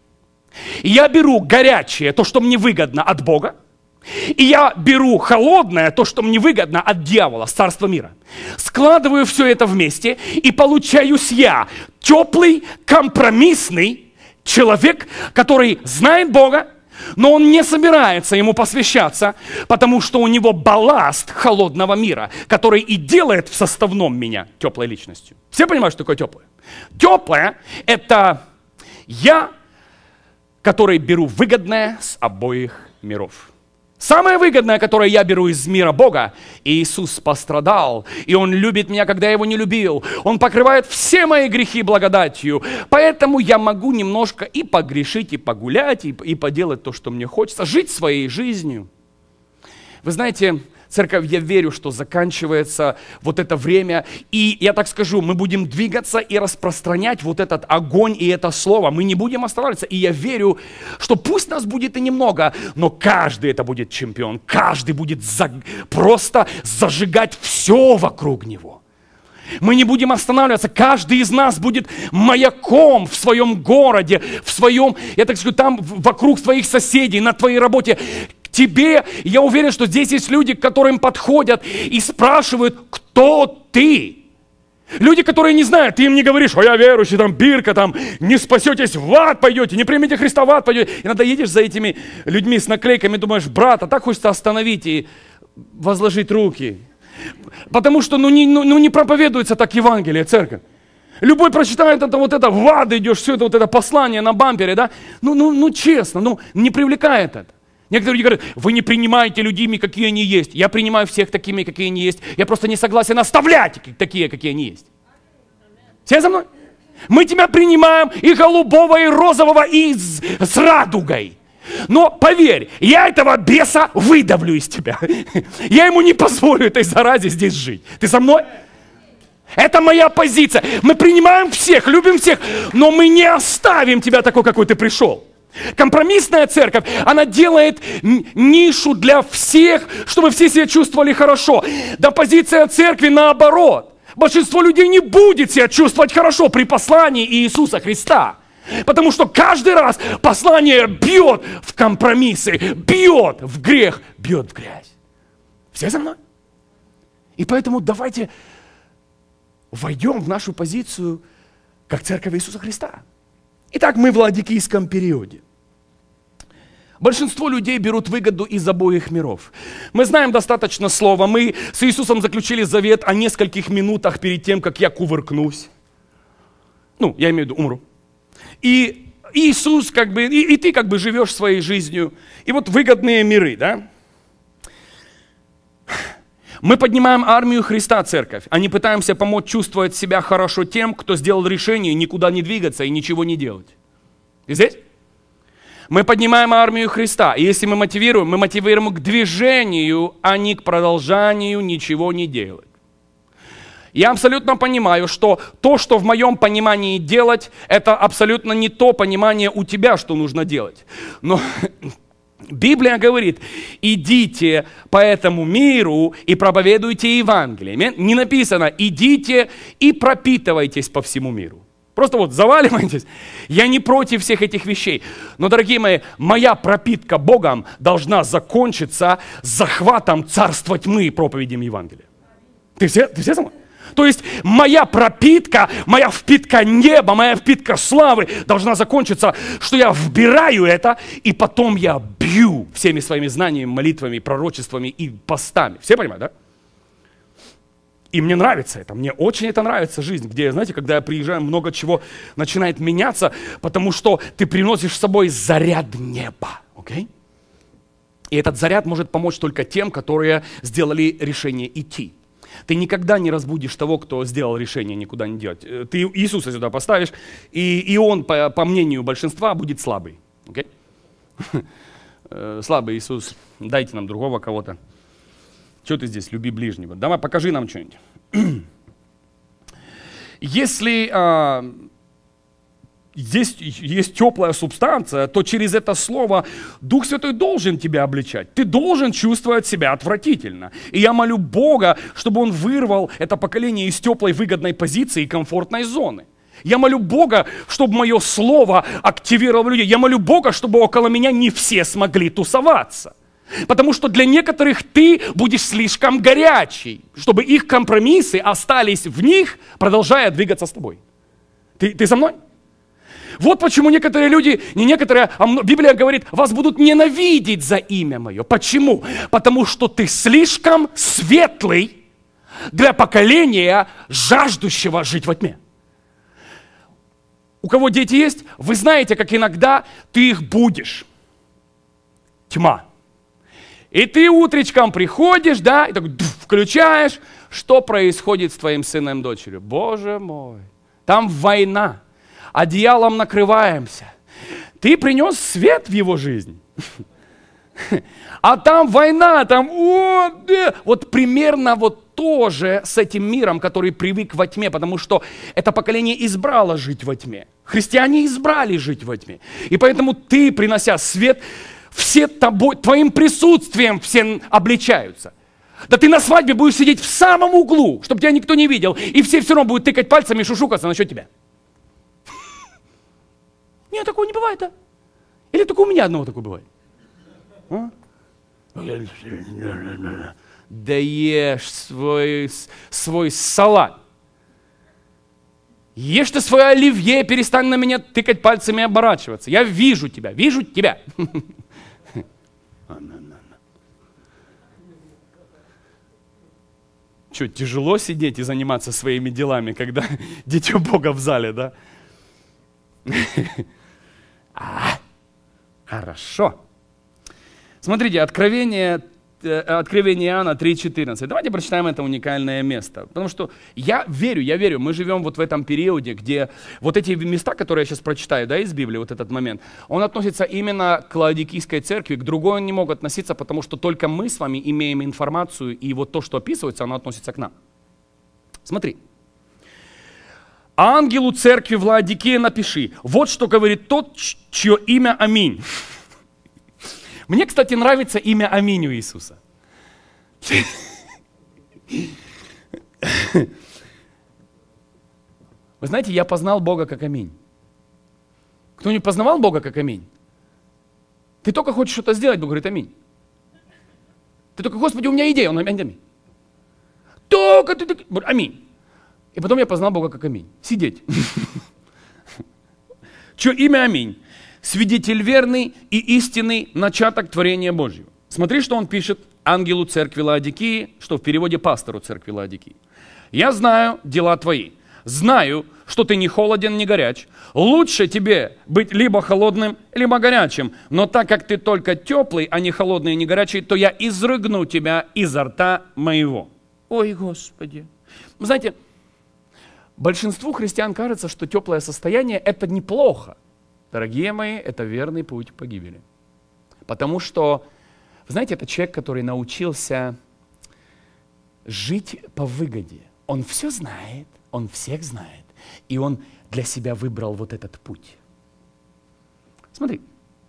Я беру горячее, то, что мне выгодно от Бога, и я беру холодное, то, что мне выгодно от дьявола, с царства мира. Складываю все это вместе, и получаюсь я, теплый, компромиссный человек, который знает Бога, но он не собирается ему посвящаться, потому что у него балласт холодного мира, который и делает в составном меня теплой личностью. Все понимают, что такое теплое? Теплое – это я, который беру выгодное с обоих миров. Самое выгодное, которое я беру из мира Бога, Иисус пострадал, и Он любит меня, когда я Его не любил. Он покрывает все мои грехи благодатью, поэтому я могу немножко и погрешить, и погулять, и поделать то, что мне хочется, жить своей жизнью. Вы знаете, церковь, я верю, что заканчивается вот это время, и я так скажу, мы будем двигаться и распространять вот этот огонь и это слово. Мы не будем останавливаться, и я верю, что пусть нас будет и немного, но каждый это будет чемпион, каждый будет просто зажигать все вокруг него. Мы не будем останавливаться, каждый из нас будет маяком в своем городе, в своем, я так скажу, там вокруг своих соседей, на твоей работе. Тебе, я уверен, что здесь есть люди, к которым подходят и спрашивают, кто ты? Люди, которые не знают, ты им не говоришь, я верующий, там, бирка, там, не спасетесь, в ад пойдете, не примите Христа, в ад пойдете. Иногда едешь за этими людьми с наклейками, думаешь, брат, а так хочется остановить и возложить руки. Потому что, не проповедуется так Евангелие, церковь. Любой прочитает это, в ад идешь, все это, послание на бампере, да? Честно, не привлекает это. Некоторые люди говорят, вы не принимаете людей, какие они есть. Я принимаю всех такими, какие они есть. Я просто не согласен оставлять такие, какие они есть. Все за мной? Мы тебя принимаем и голубого, и розового, и с радугой. Но поверь, я этого беса выдавлю из тебя. Я ему не позволю этой заразе здесь жить. Ты со мной? Это моя позиция. Мы принимаем всех, любим всех, но мы не оставим тебя такой, какой ты пришел. Компромиссная церковь, она делает нишу для всех, чтобы все себя чувствовали хорошо. Да позиция церкви наоборот. Большинство людей не будет себя чувствовать хорошо при послании Иисуса Христа. Потому что каждый раз послание бьет в компромиссы, бьет в грех, бьет в грязь. Все за мной? И поэтому давайте войдем в нашу позицию как церковь Иисуса Христа. Итак, мы в ладикийском периоде. Большинство людей берут выгоду из обоих миров. Мы знаем достаточно слова. Мы с Иисусом заключили завет о нескольких минутах перед тем, как я кувыркнусь. Я имею в виду, умру. И Иисус и ты живешь своей жизнью. И вот выгодные миры, да? Мы поднимаем армию Христа, церковь, а не пытаемся помочь чувствовать себя хорошо тем, кто сделал решение никуда не двигаться и ничего не делать. Ты здесь? Мы поднимаем армию Христа, и если мы мотивируем к движению, а не к продолжанию ничего не делать. Я абсолютно понимаю, что то, что в моем понимании делать, это абсолютно не то понимание у тебя, что нужно делать. Но Библия говорит, идите по этому миру и проповедуйте Евангелие. Не написано, идите и пропитывайтесь по всему миру. Просто заваливайтесь. Я не против всех этих вещей. Но, дорогие мои, моя пропитка Богом должна закончиться захватом царства тьмы и проповедью Евангелия. Ты все со мной? То есть моя пропитка, моя впитка неба, моя впитка славы должна закончиться, что я вбираю это, и потом я бью всеми своими знаниями, молитвами, пророчествами и постами. Все понимают, да? И мне нравится это, мне очень это нравится, жизнь, где, знаете, когда я приезжаю, много чего начинает меняться, потому что ты приносишь с собой заряд неба. Окей? И этот заряд может помочь только тем, которые сделали решение идти. Ты никогда не разбудишь того, кто сделал решение никуда не делать. Ты Иисуса сюда поставишь, и он, по мнению большинства, будет слабый. Окей? Слабый Иисус, дайте нам другого кого-то. Что ты здесь, люби ближнего? Давай, покажи нам что-нибудь. Если здесь есть теплая субстанция, то через это слово Дух Святой должен тебя обличать. Ты должен чувствовать себя отвратительно. И я молю Бога, чтобы Он вырвал это поколение из теплой выгодной позиции и комфортной зоны. Я молю Бога, чтобы мое слово активировало людей. Я молю Бога, чтобы около меня не все смогли тусоваться. Потому что для некоторых ты будешь слишком горячий, чтобы их компромиссы остались в них, продолжая двигаться с тобой. Ты со мной? Вот почему некоторые люди, не некоторые, а Библия говорит, вас будут ненавидеть за имя мое. Почему? Потому что ты слишком светлый для поколения, жаждущего жить во тьме. У кого дети есть, вы знаете, как иногда ты их будешь. Тьма. И ты утречком приходишь, да, и так включаешь, что происходит с твоим сыном и дочерью. Боже мой, там война, одеялом накрываемся. Ты принес свет в его жизнь. А там война, там, вот примерно вот тоже с этим миром, который привык во тьме, потому что это поколение избрало жить во тьме. Христиане избрали жить во тьме. И поэтому ты, принося свет, все твоим присутствием все обличаются. Да ты на свадьбе будешь сидеть в самом углу, чтобы тебя никто не видел, и все равно будут тыкать пальцами и шушукаться насчет тебя. Нет, такого не бывает, да? Или только у меня одного такое бывает? А? Да ешь свой салат. Ешь ты свое оливье, перестань на меня тыкать пальцами и оборачиваться. Я вижу тебя, вижу тебя. Что, тяжело сидеть и заниматься своими делами, когда Дитё Бога в зале, да? Хорошо. Смотрите, Откровение Иоанна 3:14. Давайте прочитаем это уникальное место. Потому что я верю, мы живем вот в этом периоде, где вот эти места, которые я сейчас прочитаю, да, из Библии, вот этот момент, он относится именно к Лаодикийской церкви, к другой он не мог относиться, потому что только мы с вами имеем информацию, и вот то, что описывается, оно относится к нам. Смотри. Ангелу церкви в Лаодикее напиши, вот что говорит тот, чье имя Аминь. Мне, кстати, нравится имя Аминь у Иисуса. Вы знаете, я познал Бога как Аминь. Кто не познавал Бога как Аминь? Ты только хочешь что-то сделать, Бог говорит Аминь. Ты только, Господи, у меня идея, Он Аминь. Только ты, Аминь. И потом я познал Бога как Аминь. Сидеть. Чье имя Аминь? Свидетель верный и истинный, начаток творения Божьего. Смотри, что он пишет ангелу церкви Лаодикии, что в переводе пастору церкви Лаодикии. «Я знаю дела твои, знаю, что ты не холоден, не горяч. Лучше тебе быть либо холодным, либо горячим. Но так как ты только теплый, а не холодный и не горячий, то я изрыгну тебя изо рта моего». Ой, Господи! Вы знаете, большинству христиан кажется, что теплое состояние – это неплохо. Дорогие мои, это верный путь к погибели. Потому что, вы знаете, это человек, который научился жить по выгоде. Он все знает, он всех знает, и он для себя выбрал вот этот путь. Смотри.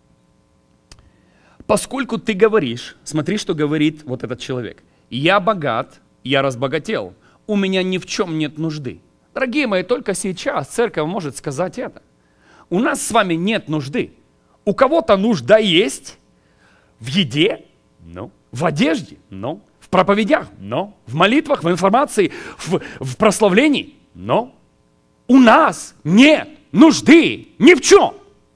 Поскольку ты говоришь, смотри, что говорит вот этот человек. «Я богат, я разбогател, у меня ни в чем нет нужды». Дорогие мои, только сейчас церковь может сказать это. У нас с вами нет нужды. У кого-то нужда есть в еде, в одежде, в проповедях, в молитвах, в информации, в прославлении. Но у нас нет нужды ни в чем.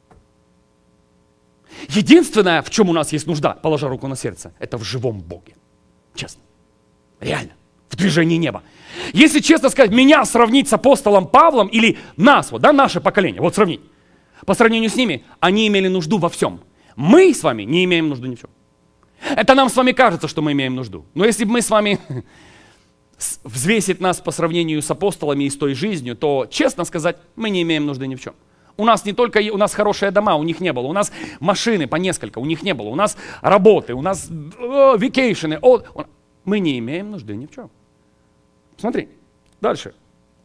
Единственное, в чем у нас есть нужда, положа руку на сердце, это в живом Боге. Честно. Реально. В движении неба. Если честно сказать, меня сравнить с апостолом Павлом или нас, вот, да, наше поколение, вот сравнить. По сравнению с ними, они имели нужду во всем. Мы с вами не имеем нужды ни в чем. Это нам с вами кажется, что мы имеем нужду. Но если бы мы с вами взвесить нас по сравнению с апостолами и с той жизнью, то, честно сказать, мы не имеем нужды ни в чем. У нас не только, у нас хорошие дома, у них не было. У нас машины по несколько, у них не было. У нас работы, у нас вакейшены. Мы не имеем нужды ни в чем. Смотри, дальше.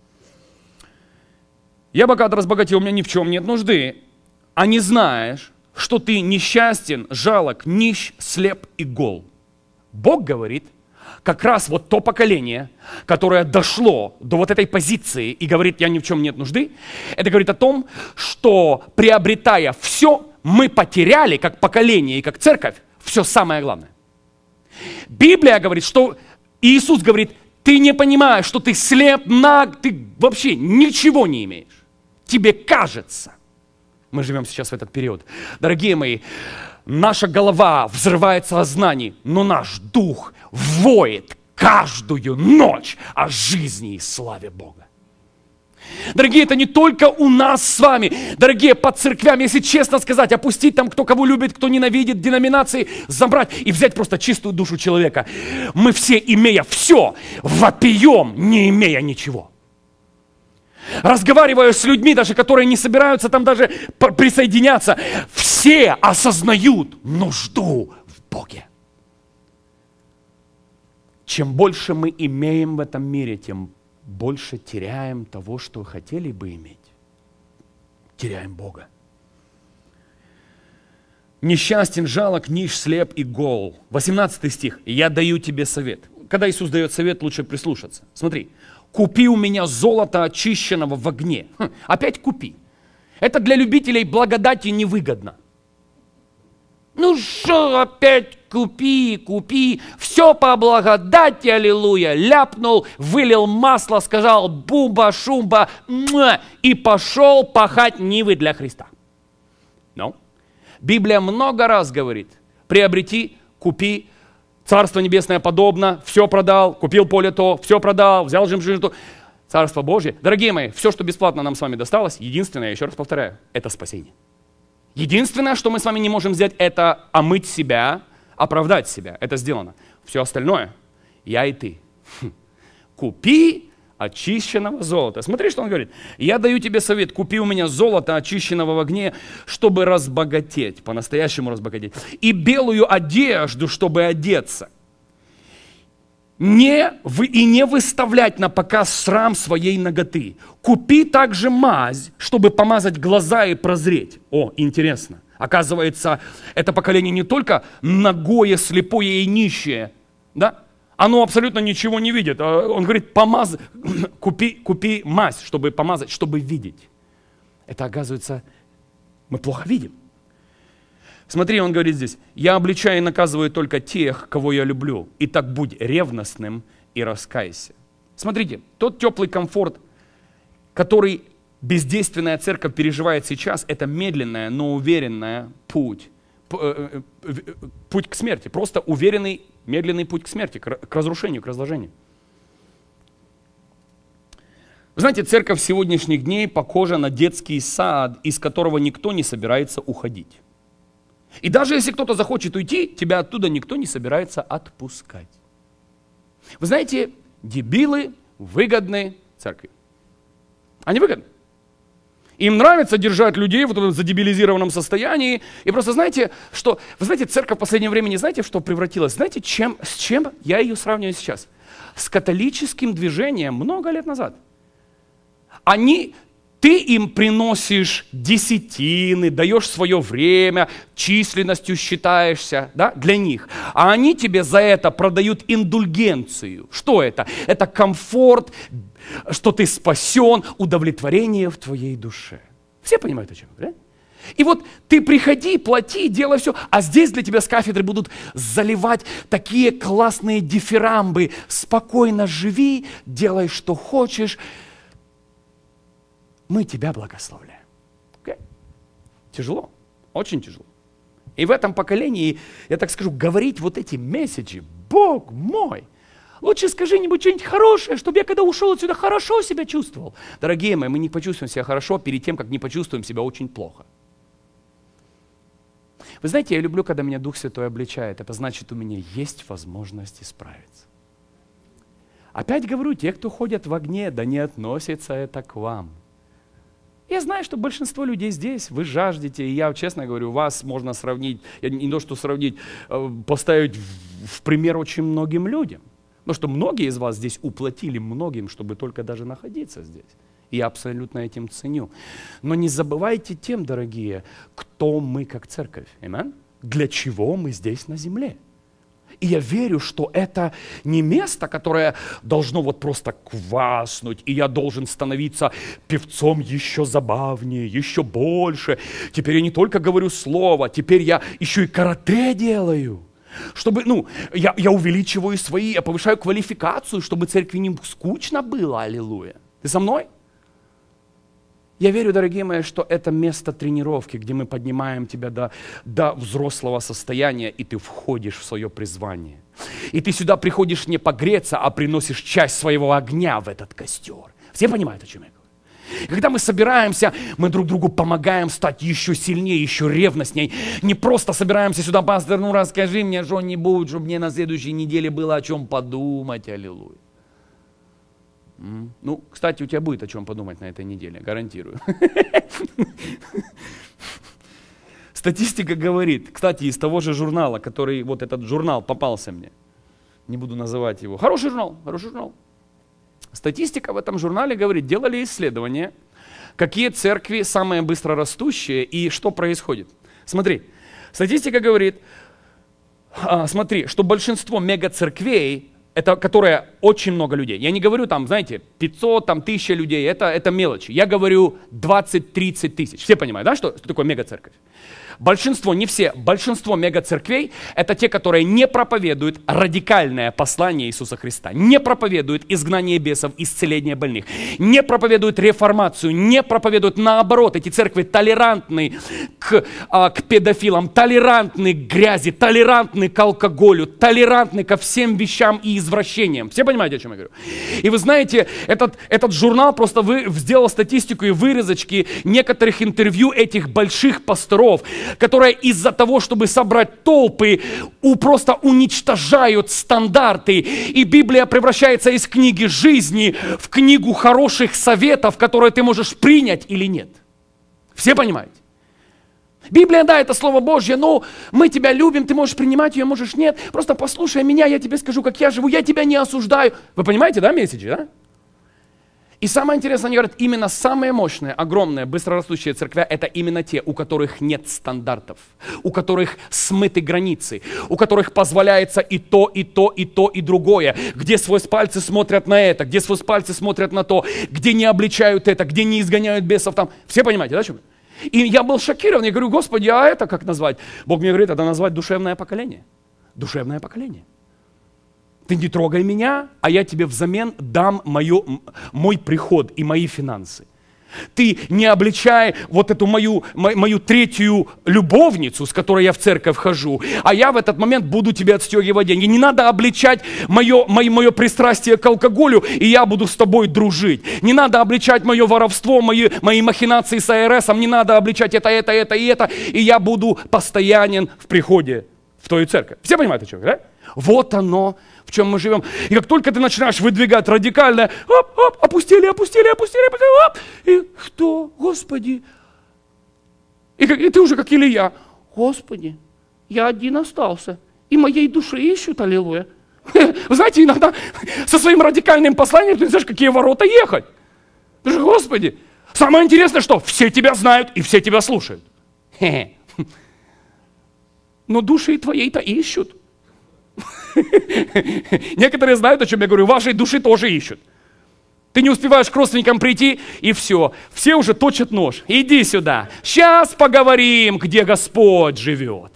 Я богат, разбогател, у меня ни в чем нет нужды. А не знаешь, что ты несчастен, жалок, нищ, слеп и гол. Бог говорит, как раз вот то поколение, которое дошло до вот этой позиции и говорит, я ни в чем нет нужды, это говорит о том, что приобретая все, мы потеряли как поколение и как церковь все самое главное. Библия говорит, что Иисус говорит, ты не понимаешь, что ты слеп, наг, ты вообще ничего не имеешь. Тебе кажется. Мы живем сейчас в этот период. Дорогие мои, наша голова взрывается о знании, но наш дух воет каждую ночь о жизни и славе Бога. Дорогие, это не только у нас с вами. Дорогие, по церквям, если честно сказать, опустить там, кто кого любит, кто ненавидит, деноминации, забрать и взять просто чистую душу человека. Мы все, имея все, вопием, не имея ничего. Разговаривая с людьми, даже которые не собираются там даже присоединяться, все осознают нужду в Боге. Чем больше мы имеем в этом мире, тем больше теряем того, что хотели бы иметь. Теряем Бога. Несчастен, жалок, нищ, слеп и гол. 18 стих. Я даю тебе совет. Когда Иисус дает совет, лучше прислушаться. Смотри. Купи у меня золото, очищенного в огне. Опять купи. Это для любителей благодати невыгодно. Ну что, опять купи. Все по благодати, аллилуйя. Ляпнул, вылил масло, сказал бумба-шумба, и пошел пахать нивы для Христа. Но Библия много раз говорит, приобрети, купи. Царство небесное подобно, все продал, купил поле то, все продал, взял жемчужину то. Царство Божье. Дорогие мои, все, что бесплатно нам с вами досталось, единственное, я еще раз повторяю, это спасение. Единственное, что мы с вами не можем взять, это омыть себя, оправдать себя. Это сделано. Все остальное, я и ты. Купи очищенного золота. Смотри, что он говорит. Я даю тебе совет, купи у меня золото, очищенного в огне, чтобы разбогатеть, по-настоящему разбогатеть. И белую одежду, чтобы одеться. И не выставлять на показ срам своей наготы. Купи также мазь, чтобы помазать глаза и прозреть. О, интересно. Оказывается, это поколение не только нагое, слепое и нищее, да? Оно абсолютно ничего не видит. Он говорит, купи мазь, чтобы помазать, чтобы видеть. Это, оказывается, мы плохо видим. Смотри, он говорит здесь, я обличаю и наказываю только тех, кого я люблю. Итак, будь ревностным и раскайся. Смотрите, тот теплый комфорт, который бездейственная церковь переживает сейчас, это медленная, но уверенная путь к смерти. Просто уверенный, медленный путь к смерти, к разрушению, к разложению. Вы знаете, церковь сегодняшних дней похожа на детский сад, из которого никто не собирается уходить. И даже если кто-то захочет уйти, тебя оттуда никто не собирается отпускать. Вы знаете, дебилы выгодны церкви. Они выгодны. Им нравится держать людей в этом задебилизированном состоянии. И просто знаете, что... Вы знаете, церковь в последнее время, не знаете, что превратилась? Знаете, с чем я ее сравниваю сейчас? С католическим движением много лет назад. Ты им приносишь десятины, даешь свое время, численностью считаешься, да, для них. А они тебе за это продают индульгенцию. Что это? Это комфорт, что ты спасен, удовлетворение в твоей душе. Все понимают, о чем я говорю, да? И вот ты приходи, плати, делай все, а здесь для тебя с кафедры будут заливать такие классные дифирамбы. Спокойно живи, делай, что хочешь. Мы тебя благословляем. Okay? Тяжело, очень тяжело. И в этом поколении, я так скажу, говорить вот эти месседжи, Бог мой, лучше скажи-нибудь что-нибудь хорошее, чтобы я, когда ушел отсюда, хорошо себя чувствовал. Дорогие мои, мы не почувствуем себя хорошо перед тем, как не почувствуем себя очень плохо. Вы знаете, я люблю, когда меня Дух Святой обличает. Это значит, у меня есть возможность исправиться. Опять говорю, те, кто ходят в огне, да не относится это к вам. Я знаю, что большинство людей здесь, вы жаждете, и я, честно говорю, вас можно сравнить, не то что сравнить, поставить в пример очень многим людям. Потому что многие из вас здесь уплатили многим, чтобы только даже находиться здесь. И я абсолютно этим ценю. Но не забывайте тем, дорогие, кто мы как церковь. Аминь? Для чего мы здесь на земле. И я верю, что это не место, которое должно вот просто кваснуть, и я должен становиться певцом еще забавнее, еще больше. Теперь я не только говорю слово, теперь я еще и карате делаю. Чтобы, я увеличиваю свои, я повышаю квалификацию, чтобы церкви не скучно было, аллилуйя. Ты со мной? Я верю, дорогие мои, что это место тренировки, где мы поднимаем тебя до взрослого состояния, и ты входишь в свое призвание. И ты сюда приходишь не погреться, а приносишь часть своего огня в этот костер. Все понимают, о чем я говорю? И когда мы собираемся, мы друг другу помогаем стать еще сильнее, еще ревностней. Не просто собираемся сюда, пастор, расскажи мне что-нибудь, чтобы мне на следующей неделе было о чем подумать, аллилуйя. Кстати, у тебя будет о чем подумать на этой неделе, гарантирую. Статистика говорит, кстати, из того же журнала, который, вот этот журнал попался мне, не буду называть его, хороший журнал. Статистика в этом журнале говорит, делали исследования, какие церкви самые быстро растущие и что происходит. Смотри, статистика говорит, что большинство мегацерквей, это которое очень много людей. Я не говорю 500, 1000 людей, это мелочи. Я говорю 20-30 тысяч. Все понимают, да, что такое мегацерковь? Большинство, не все, большинство мегацерквей – это те, которые не проповедуют радикальное послание Иисуса Христа, не проповедуют изгнание бесов, исцеление больных, не проповедуют реформацию, не проповедуют наоборот. Эти церкви толерантны к педофилам, толерантны к грязи, толерантны к алкоголю, толерантны ко всем вещам и извращениям. Все понимаете, о чем я говорю? И вы знаете, этот журнал просто сделал статистику и вырезочки некоторых интервью этих больших пасторов, которые из-за того, чтобы собрать толпы, просто уничтожают стандарты. И Библия превращается из книги жизни в книгу хороших советов, которые ты можешь принять или нет. Все понимаете? Библия, да, это Слово Божье, но мы тебя любим, ты можешь принимать ее, можешь нет. Просто послушай меня, я тебе скажу, как я живу, я тебя не осуждаю. Вы понимаете, да, месседж, да? И самое интересное, они говорят, именно самые мощные, огромные, быстрорастущие церкви, это именно те, у которых нет стандартов, у которых смыты границы, у которых позволяется и то, и то, и то, и другое, где сквозь пальцы смотрят на это, где сквозь пальцы смотрят на то, где не обличают это, где не изгоняют бесов там. Все понимаете, да, что? И я был шокирован, я говорю, Господи, а это как назвать? Бог мне говорит, это назвать душевное поколение. Душевное поколение. Ты не трогай меня, а я тебе взамен дам мой приход и мои финансы. Ты не обличай вот эту мою третью любовницу, с которой я в церковь хожу, а я в этот момент буду тебе отстегивать деньги. Не надо обличать мое пристрастие к алкоголю, и я буду с тобой дружить. Не надо обличать мое воровство, мои махинации с АРСом, не надо обличать это, и я буду постоянен в приходе в твою церковь. Все понимают, о чем, да? Вот оно, в чем мы живем. И как только ты начинаешь выдвигать радикальное, опустили, и кто? Господи. И ты уже как Илья. Господи, я один остался, и моей души ищут, аллилуйя. Вы знаете, иногда со своим радикальным посланием ты не знаешь, какие ворота ехать. Ты же, Господи, самое интересное, что все тебя знают и все тебя слушают. Но души твоей-то ищут. Некоторые знают, о чем я говорю, вашей души тоже ищут. Ты не успеваешь к родственникам прийти, и все. Все уже точат нож. Иди сюда. Сейчас поговорим, где Господь живет.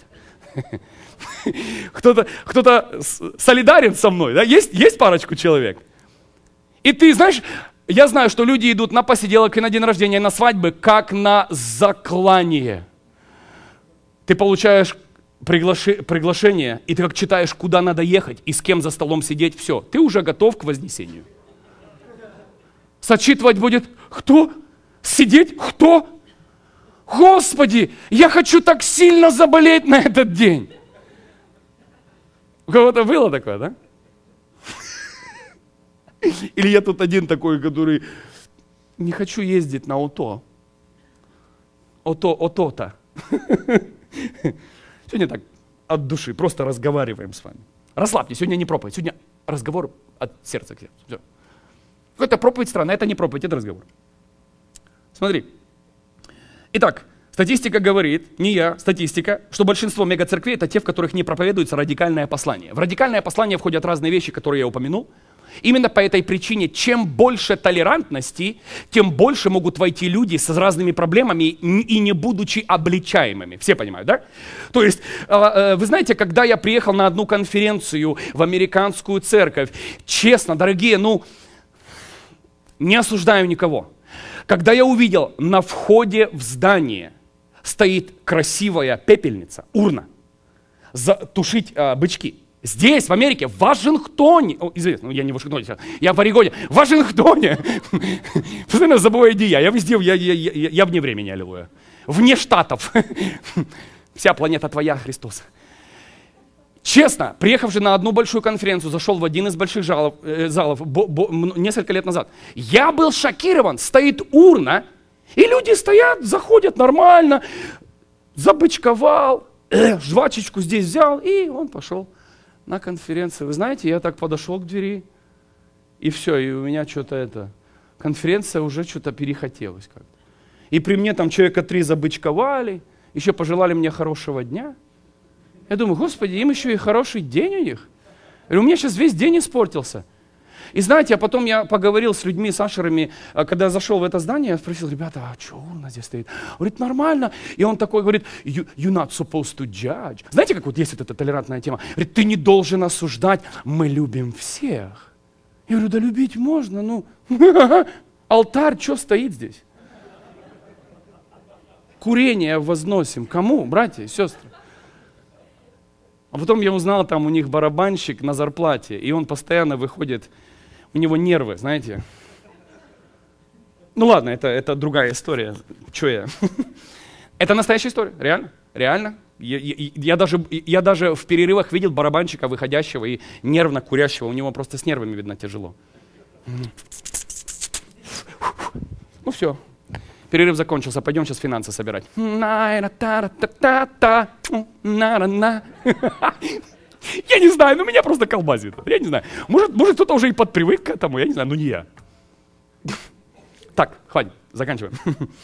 Кто-то солидарен со мной, да? Есть парочку человек. И ты знаешь, я знаю, что люди идут на посиделок и на день рождения, и на свадьбы, как на заклание. Ты получаешь приглашение, и ты как читаешь, куда надо ехать и с кем за столом сидеть, все, ты уже готов к вознесению. Сочитывать будет кто? Сидеть кто? Господи, я хочу так сильно заболеть на этот день. У кого-то было такое, да? Или я тут один такой, который не хочу ездить на ото. Ото-то. Сегодня так от души, просто разговариваем с вами. Расслабьтесь, сегодня не проповедь, сегодня разговор от сердца к сердцу. Все. Какая-то проповедь странная, это не проповедь, это разговор. Смотри. Итак, статистика говорит, не я, статистика, что большинство мегацерквей это те, в которых не проповедуется радикальное послание. В радикальное послание входят разные вещи, которые я упомянул. Именно по этой причине, чем больше толерантности, тем больше могут войти люди с разными проблемами и не будучи обличаемыми. Все понимают, да? То есть, вы знаете, когда я приехал на одну конференцию в американскую церковь, честно, дорогие, не осуждаю никого. Когда я увидел, на входе в здание стоит красивая пепельница, урна, затушить бычки. Здесь, в Америке, в Вашингтоне, известно, я не в Вашингтоне сейчас, я в Орегоне, в Вашингтоне, постоянно забываю, где я везде, я вне времени, аллилуйя, вне штатов, вся планета твоя, Христос. Честно, приехавший на одну большую конференцию, зашел в один из больших залов несколько лет назад, я был шокирован, стоит урна, и люди стоят, заходят нормально, забычковал, жвачечку здесь взял, и он пошел на конференцию. Вы знаете, я так подошел к двери, и все, и у меня что-то конференция уже что-то перехотелось как-то. И при мне там человека 3 забычковали, еще пожелали мне хорошего дня. Я думаю, Господи, им еще и хороший день у них. И у меня сейчас весь день испортился. И знаете, а потом я поговорил с людьми, с ашерами, когда я зашел в это здание, я спросил, ребята, а что урна здесь стоит? Говорит, нормально. И он такой говорит, you're not supposed to judge. Знаете, как вот есть вот эта толерантная тема? Говорит, ты не должен осуждать, мы любим всех. Я говорю, да любить можно, алтарь, что стоит здесь? Курение возносим. Кому, братья и сестры? А потом я узнал, там у них барабанщик на зарплате, и он постоянно выходит, у него нервы, знаете. Ну ладно, это другая история. Че я? Это настоящая история, реально, реально. Я даже в перерывах видел барабанщика выходящего и нервно курящего, у него просто с нервами, видно, тяжело. Ну все. Перерыв закончился, пойдем сейчас финансы собирать. Я не знаю, меня просто колбасит. Я не знаю. Может кто-то уже и подпривык к этому, я не знаю, не я. Так, хватит, заканчиваем.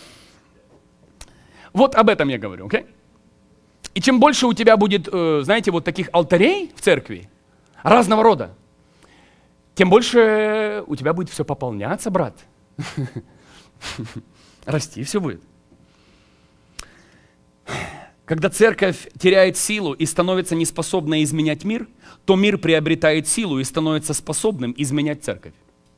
Вот об этом я говорю, окей? И чем больше у тебя будет, знаете, вот таких алтарей в церкви, разного рода, тем больше у тебя будет все пополняться, брат. Расти все будет. Когда церковь теряет силу и становится неспособной изменять мир, то мир приобретает силу и становится способным изменять церковь.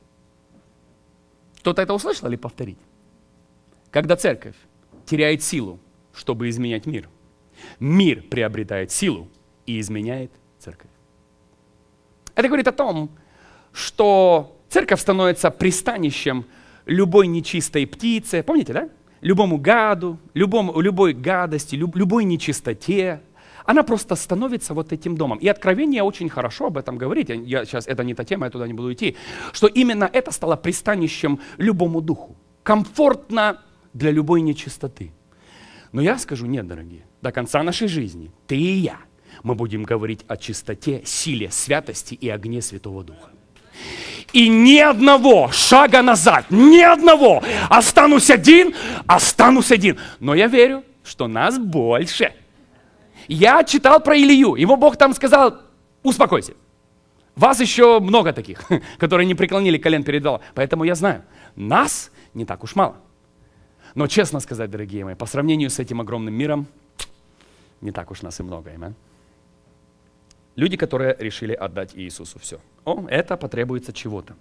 Кто-то это услышал или повторить? Когда церковь теряет силу, чтобы изменять мир, мир приобретает силу и изменяет церковь. Это говорит о том, что церковь становится пристанищем любой нечистой птице, помните, да? Любому гаду, любой гадости, любой нечистоте. Она просто становится вот этим домом. И Откровение очень хорошо об этом говорит. Я сейчас, это не та тема, я туда не буду идти. Что именно это стало пристанищем любому духу. Комфортно для любой нечистоты. Но я скажу, нет, дорогие, до конца нашей жизни ты и я, мы будем говорить о чистоте, силе, святости и огне Святого Духа. И ни одного шага назад, ни одного. Останусь один. Но я верю, что нас больше. Я читал про Илью. Ему Бог там сказал, успокойся. Вас еще много таких, которые не преклонили колен перед Богом. Поэтому я знаю, нас не так уж мало. Но честно сказать, дорогие мои, по сравнению с этим огромным миром, не так уж нас и много. Аминь. Люди, которые решили отдать Иисусу все. Это потребуется чего-то.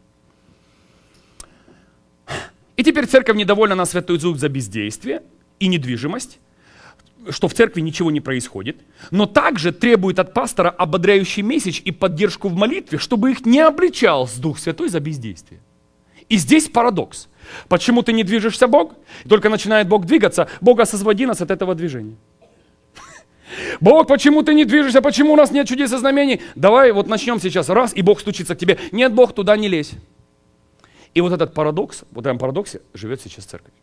И теперь церковь недовольна на Святой Дух за бездействие и недвижимость, что в церкви ничего не происходит, но также требует от пастора ободряющий месседж и поддержку в молитве, чтобы их не обличал Дух Святой за бездействие. И здесь парадокс. Почему ты не движешься, Бог? Только начинает Бог двигаться. Бог, освободи нас от этого движения. Бог, почему ты не движешься? Почему у нас нет чудес и знамений? Давай вот начнем сейчас. Раз, и Бог стучится к тебе. Нет, Бог, туда не лезь. И вот этот парадокс, вот в этом парадоксе живет сейчас церковь.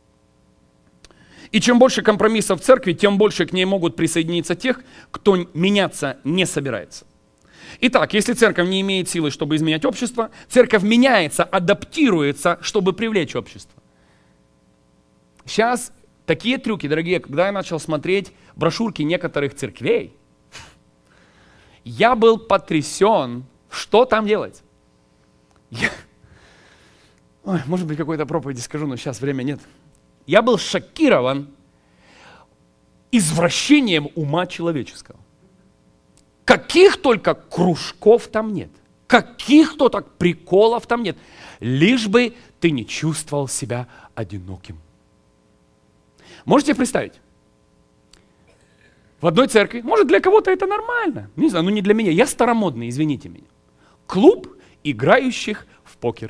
И чем больше компромиссов в церкви, тем больше к ней могут присоединиться тех, кто меняться не собирается. Итак, если церковь не имеет силы, чтобы изменять общество, церковь меняется, адаптируется, чтобы привлечь общество. Сейчас такие трюки, дорогие, когда я начал смотреть брошюрки некоторых церквей, я был потрясен, что там делать. Может быть, какой-то проповеди скажу, но сейчас время нет. Я был шокирован извращением ума человеческого. Каких только кружков там нет, каких то так приколов там нет, лишь бы ты не чувствовал себя одиноким. Можете представить? В одной церкви, может для кого-то это нормально, не знаю, но не для меня, я старомодный, извините меня. Клуб играющих в покер.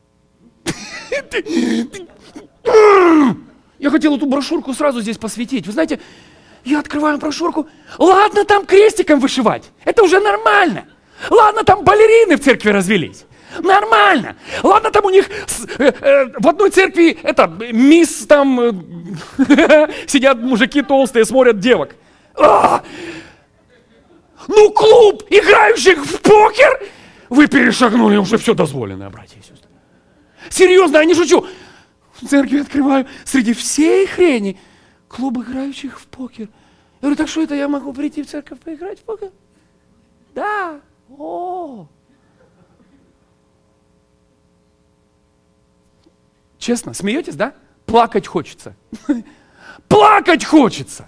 Я хотел эту брошюрку сразу здесь посвятить. Вы знаете, я открываю брошюрку. Ладно, там крестиком вышивать. Это уже нормально. Ладно, там балерины в церкви развелись. Нормально. Ладно, там у них в одной церкви мисс там сидят мужики толстые, смотрят девок. Ну, клуб играющих в покер? Вы перешагнули уже все дозволенное, братья и сестры. Серьезно, я не шучу. В церкви открываю среди всей хрени клуб играющих в покер. Я говорю, так что это, я могу прийти в церковь поиграть в покер? Да. О. Честно, смеетесь, да? Плакать хочется. Плакать хочется.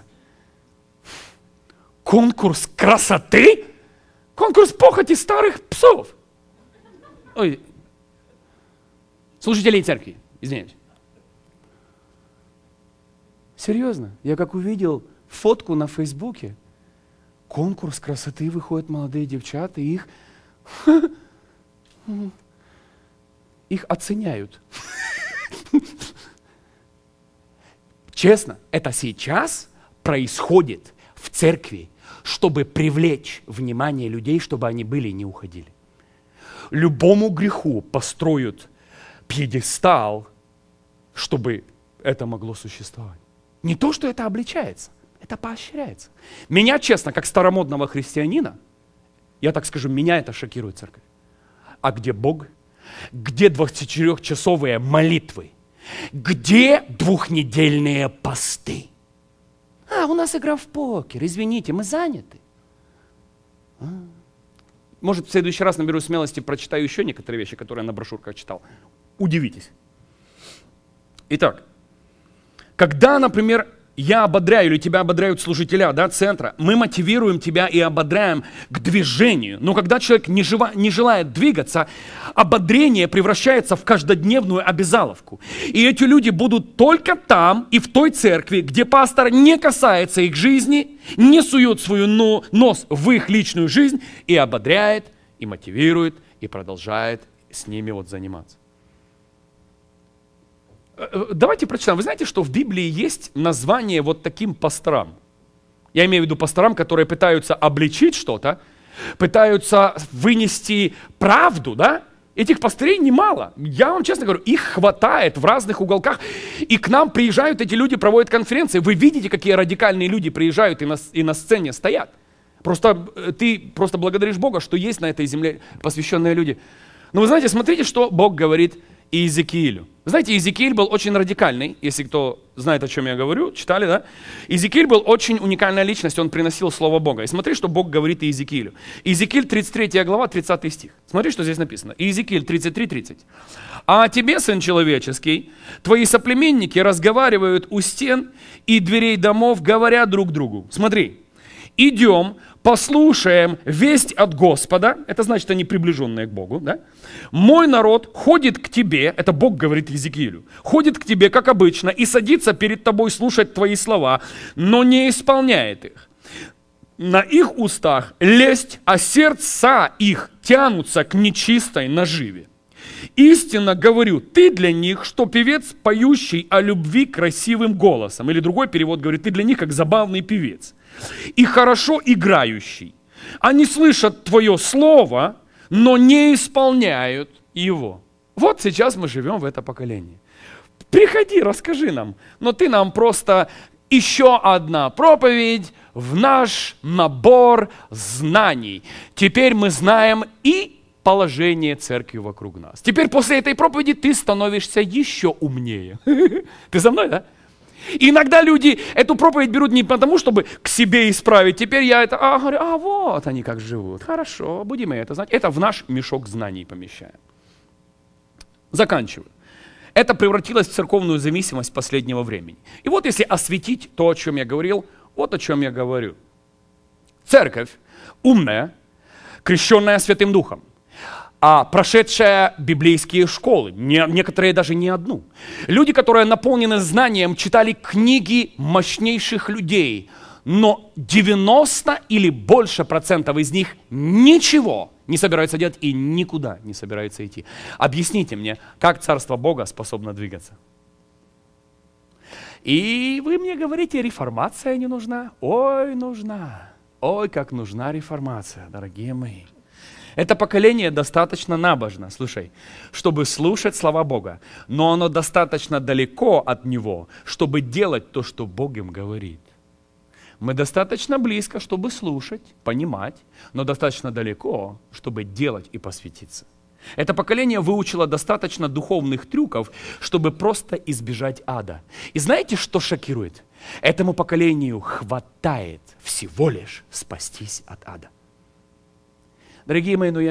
Конкурс красоты? Конкурс похоти старых псов. Ой. Служителей церкви, извиняюсь. Серьезно, я как увидел фотку на Фейсбуке, конкурс красоты, выходят молодые девчата, и их оценяют. Честно, это сейчас происходит в церкви, чтобы привлечь внимание людей, чтобы они были и не уходили. Любому греху построят пьедестал, чтобы это могло существовать. Не то, что это обличается, это поощряется. Меня, честно, как старомодного христианина, я так скажу, меня это шокирует, церковь. А где Бог? Где 24-часовые молитвы? Где двухнедельные посты? У нас игра в покер, извините, мы заняты. Может, в следующий раз наберу смелости, прочитаю еще некоторые вещи, которые я на брошюрках читал. Удивитесь. Итак, когда, например, я ободряю или тебя ободряют служителя, да, центра, мы мотивируем тебя и ободряем к движению. Но когда человек не желает двигаться, ободрение превращается в каждодневную обязаловку. И эти люди будут только там и в той церкви, где пастор не касается их жизни, не сует свой нос в их личную жизнь и ободряет, и мотивирует, и продолжает с ними заниматься. Давайте прочитаем. Вы знаете, что в Библии есть название таким пасторам? Я имею в виду пасторам, которые пытаются обличить что-то, пытаются вынести правду, да? Этих пастырей немало. Я вам честно говорю, их хватает в разных уголках. И к нам приезжают эти люди, проводят конференции. Вы видите, какие радикальные люди приезжают и на сцене стоят. Ты просто благодаришь Бога, что есть на этой земле посвященные люди. Но вы знаете, смотрите, что Бог говорит Иезекиилю. Знаете, Иезекииль был очень радикальный, если кто знает, о чем я говорю, читали, да? Иезекииль был очень уникальная личность, он приносил Слово Бога. И смотри, что Бог говорит Иезекиилю. Иезекииль 33 глава, 30 стих. Смотри, что здесь написано. Иезекииль 33:30. «А тебе, сын человеческий, твои соплеменники разговаривают у стен и дверей домов, говоря друг другу». Смотри, идем, послушаем весть от Господа, это значит, они приближенные к Богу, да? Мой народ ходит к тебе, это Бог говорит Иезекиилю, ходит к тебе, как обычно, и садится перед тобой слушать твои слова, но не исполняет их. На их устах лесть, а сердца их тянутся к нечистой наживе. Истинно говорю, ты для них, что певец, поющий о любви красивым голосом. Или другой перевод говорит, ты для них как забавный певец. И хорошо играющий. Они слышат твое слово, но не исполняют его. Вот сейчас мы живем в это поколение. Приходи, расскажи нам. Но ты нам просто еще одна проповедь в наш набор знаний. Теперь мы знаем и положение церкви вокруг нас. Теперь после этой проповеди ты становишься еще умнее. Ты за мной, да? И иногда люди эту проповедь берут не потому, чтобы к себе исправить. Теперь я это, говорю, вот они как живут. Хорошо, будем это знать. Это в наш мешок знаний помещаем. Заканчиваю. Это превратилось в церковную зависимость последнего времени. И вот если осветить то, о чем я говорил, вот о чем я говорю. Церковь умная, крещенная Святым Духом, прошедшая библейские школы, некоторые даже не одну. Люди, которые наполнены знанием, читали книги мощнейших людей, но 90 или больше процентов из них ничего не собираются делать и никуда не собираются идти. Объясните мне, как Царство Бога способно двигаться? И вы мне говорите, реформация не нужна? Ой, нужна. Ой, как нужна реформация, дорогие мои. Это поколение достаточно набожно, слушай, чтобы слушать слова Бога, но оно достаточно далеко от Него, чтобы делать то, что Бог им говорит. Мы достаточно близко, чтобы слушать, понимать, но достаточно далеко, чтобы делать и посвятиться. Это поколение выучило достаточно духовных трюков, чтобы просто избежать ада. И знаете, что шокирует? Этому поколению хватает всего лишь спастись от ада. Дорогие мои, я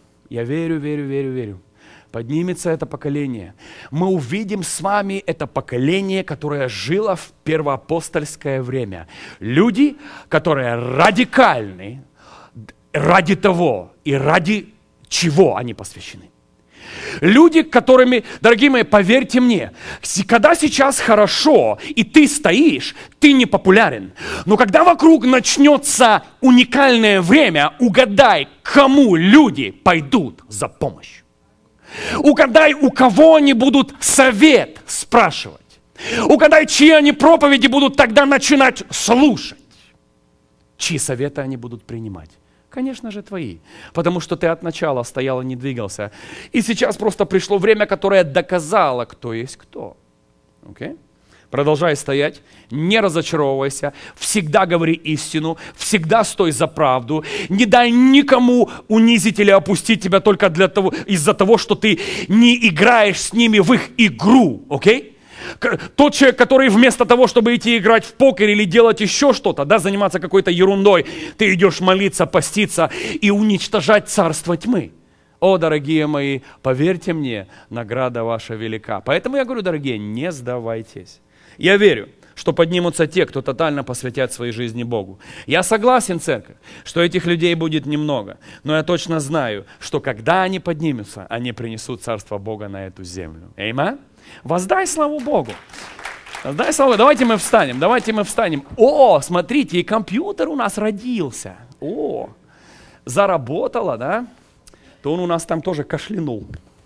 верю. Поднимется это поколение. Мы увидим с вами это поколение, которое жило в первоапостольское время. Люди, которые радикальны ради того и ради чего они посвящены. Люди, которыми, дорогие мои, поверьте мне, когда сейчас хорошо, и ты стоишь, ты не популярен. Но когда вокруг начнется уникальное время, угадай, кому люди пойдут за помощью. Угадай, у кого они будут совет спрашивать. Угадай, чьи они проповеди будут тогда начинать слушать. Чьи советы они будут принимать. Конечно же, твои. Потому что ты от начала стоял и не двигался. И сейчас просто пришло время, которое доказало, кто есть кто. Okay? Продолжай стоять, не разочаровывайся, всегда говори истину, всегда стой за правду. Не дай никому унизить или опустить тебя только из-за того, что ты не играешь с ними в их игру. Okay? Тот человек, который вместо того, чтобы идти играть в покер или делать еще что-то, заниматься какой-то ерундой, ты идешь молиться, поститься и уничтожать царство тьмы. О, дорогие мои, поверьте мне, награда ваша велика. Поэтому я говорю, дорогие, не сдавайтесь. Я верю, что поднимутся те, кто тотально посвятят своей жизни Богу. Я согласен, церковь, что этих людей будет немного, но я точно знаю, что когда они поднимутся, они принесут царство Бога на эту землю. Аминь. Воздай славу Богу. Воздай славу. Давайте мы встанем. О, смотрите, и компьютер у нас родился. О, заработало, да? То он у нас там тоже кашлянул.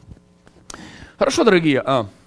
Хорошо, дорогие.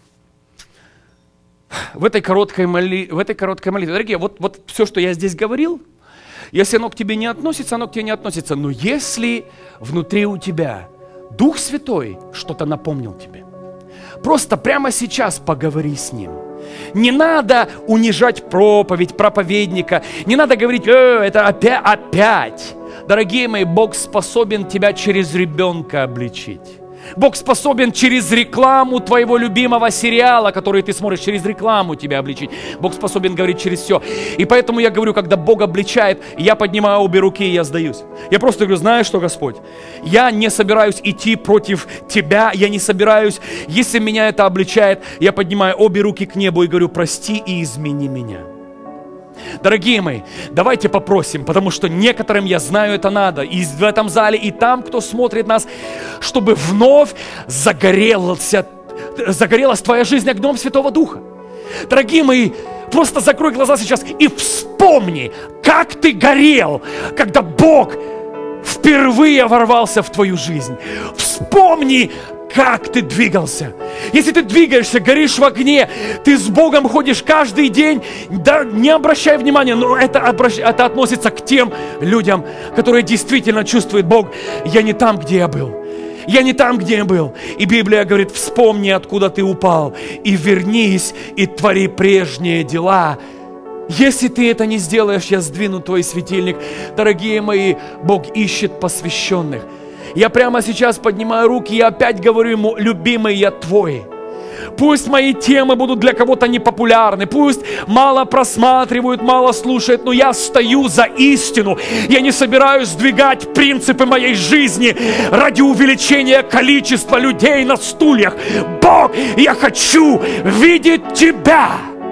В этой короткой молитве, дорогие, вот все, что я здесь говорил, если оно к тебе не относится, оно к тебе не относится. Но если внутри у тебя Дух Святой что-то напомнил тебе, просто прямо сейчас поговори с Ним. Не надо унижать проповедника. Не надо говорить, это опять. Дорогие мои, Бог способен тебя через ребенка обличить. Бог способен через рекламу твоего любимого сериала, который ты смотришь, через рекламу тебя обличить. Бог способен говорить через все. И поэтому я говорю, когда Бог обличает, я поднимаю обе руки и я сдаюсь. Я просто говорю, знаешь что, Господь? Я не собираюсь идти против Тебя, я не собираюсь, если меня это обличает, я поднимаю обе руки к небу и говорю, прости и измени меня. Дорогие мои, давайте попросим, потому что некоторым, я знаю, это надо, и в этом зале, и там, кто смотрит нас, чтобы вновь загорелась твоя жизнь огнем Святого Духа. Дорогие мои, просто закрой глаза сейчас и вспомни, как ты горел, когда Бог впервые ворвался в твою жизнь. Вспомни, как ты двигался. Если ты двигаешься, горишь в огне, ты с Богом ходишь каждый день, да, не обращай внимания, но это относится к тем людям, которые действительно чувствуют: Бог, я не там, где я был. Я не там, где я был. И Библия говорит: вспомни, откуда ты упал, и вернись, и твори прежние дела. Если ты это не сделаешь, я сдвину твой светильник. Дорогие мои, Бог ищет посвященных. Я прямо сейчас поднимаю руки и опять говорю Ему: любимый, я Твой. Пусть мои темы будут для кого-то непопулярны, пусть мало просматривают, мало слушают, но я стою за истину. Я не собираюсь сдвигать принципы моей жизни ради увеличения количества людей на стульях. Бог, я хочу видеть Тебя.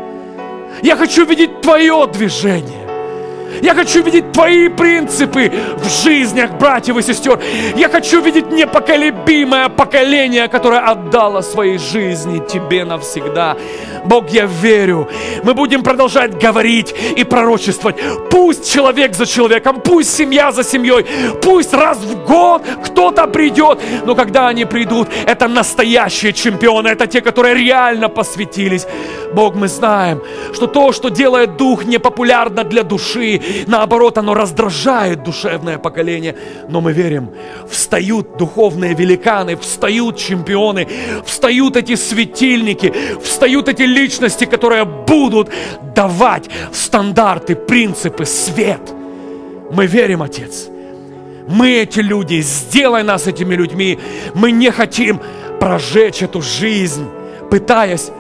Я хочу видеть Твое движение. Я хочу видеть Твои принципы в жизнях братьев и сестер. Я хочу видеть непоколебимое поколение, которое отдало свои жизни Тебе навсегда. Бог, я верю, мы будем продолжать говорить и пророчествовать. Пусть человек за человеком, пусть семья за семьей, пусть раз в год кто-то придет, но когда они придут, это настоящие чемпионы, это те, которые реально посвятились. Бог, мы знаем, что то, что делает Дух, непопулярно для души. Наоборот, оно раздражает душевное поколение. Но мы верим, встают духовные великаны, встают чемпионы, встают эти светильники, встают эти личности, которые будут давать стандарты, принципы, свет. Мы верим, Отец. Мы эти люди, сделай нас этими людьми. Мы не хотим прожечь эту жизнь, пытаясь.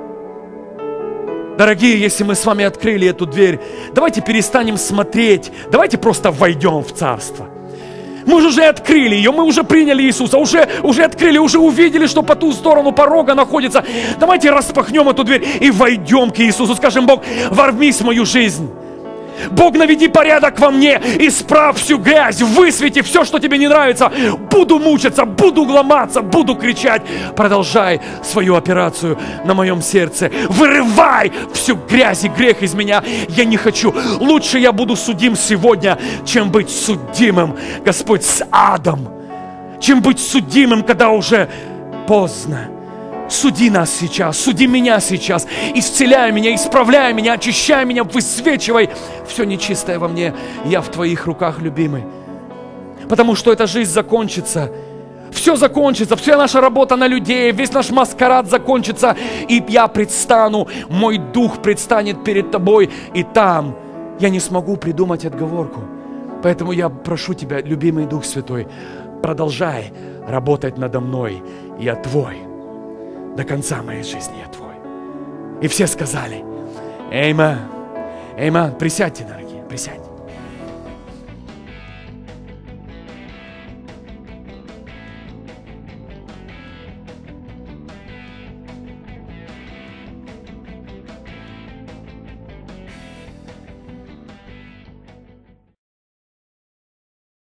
Дорогие, если мы с вами открыли эту дверь, давайте перестанем смотреть, давайте просто войдем в Царство. Мы же уже открыли ее, мы уже приняли Иисуса, уже открыли, уже увидели, что по ту сторону порога находится. Давайте распахнем эту дверь и войдем к Иисусу. Скажем: Бог, ворвись в мою жизнь. Бог, наведи порядок во мне, исправь всю грязь, высвети все, что тебе не нравится. Буду мучиться, буду ломаться, буду кричать. Продолжай свою операцию на моем сердце. Вырывай всю грязь и грех из меня. Я не хочу. Лучше я буду судим сегодня, чем быть судимым, Господь, с адом. Чем быть судимым, когда уже поздно. Суди нас сейчас, суди меня сейчас, исцеляй меня, исправляй меня, очищай меня, высвечивай все нечистое во мне. Я в Твоих руках, любимый. Потому что эта жизнь закончится. Все закончится, вся наша работа на людей, весь наш маскарад закончится. И я предстану, мой дух предстанет перед Тобой. И там я не смогу придумать отговорку. Поэтому я прошу Тебя, любимый Дух Святой, продолжай работать надо мной. Я Твой. До конца моей жизни я Твой. И все сказали: Эймен. Эймен. Присядьте, дорогие, присядьте.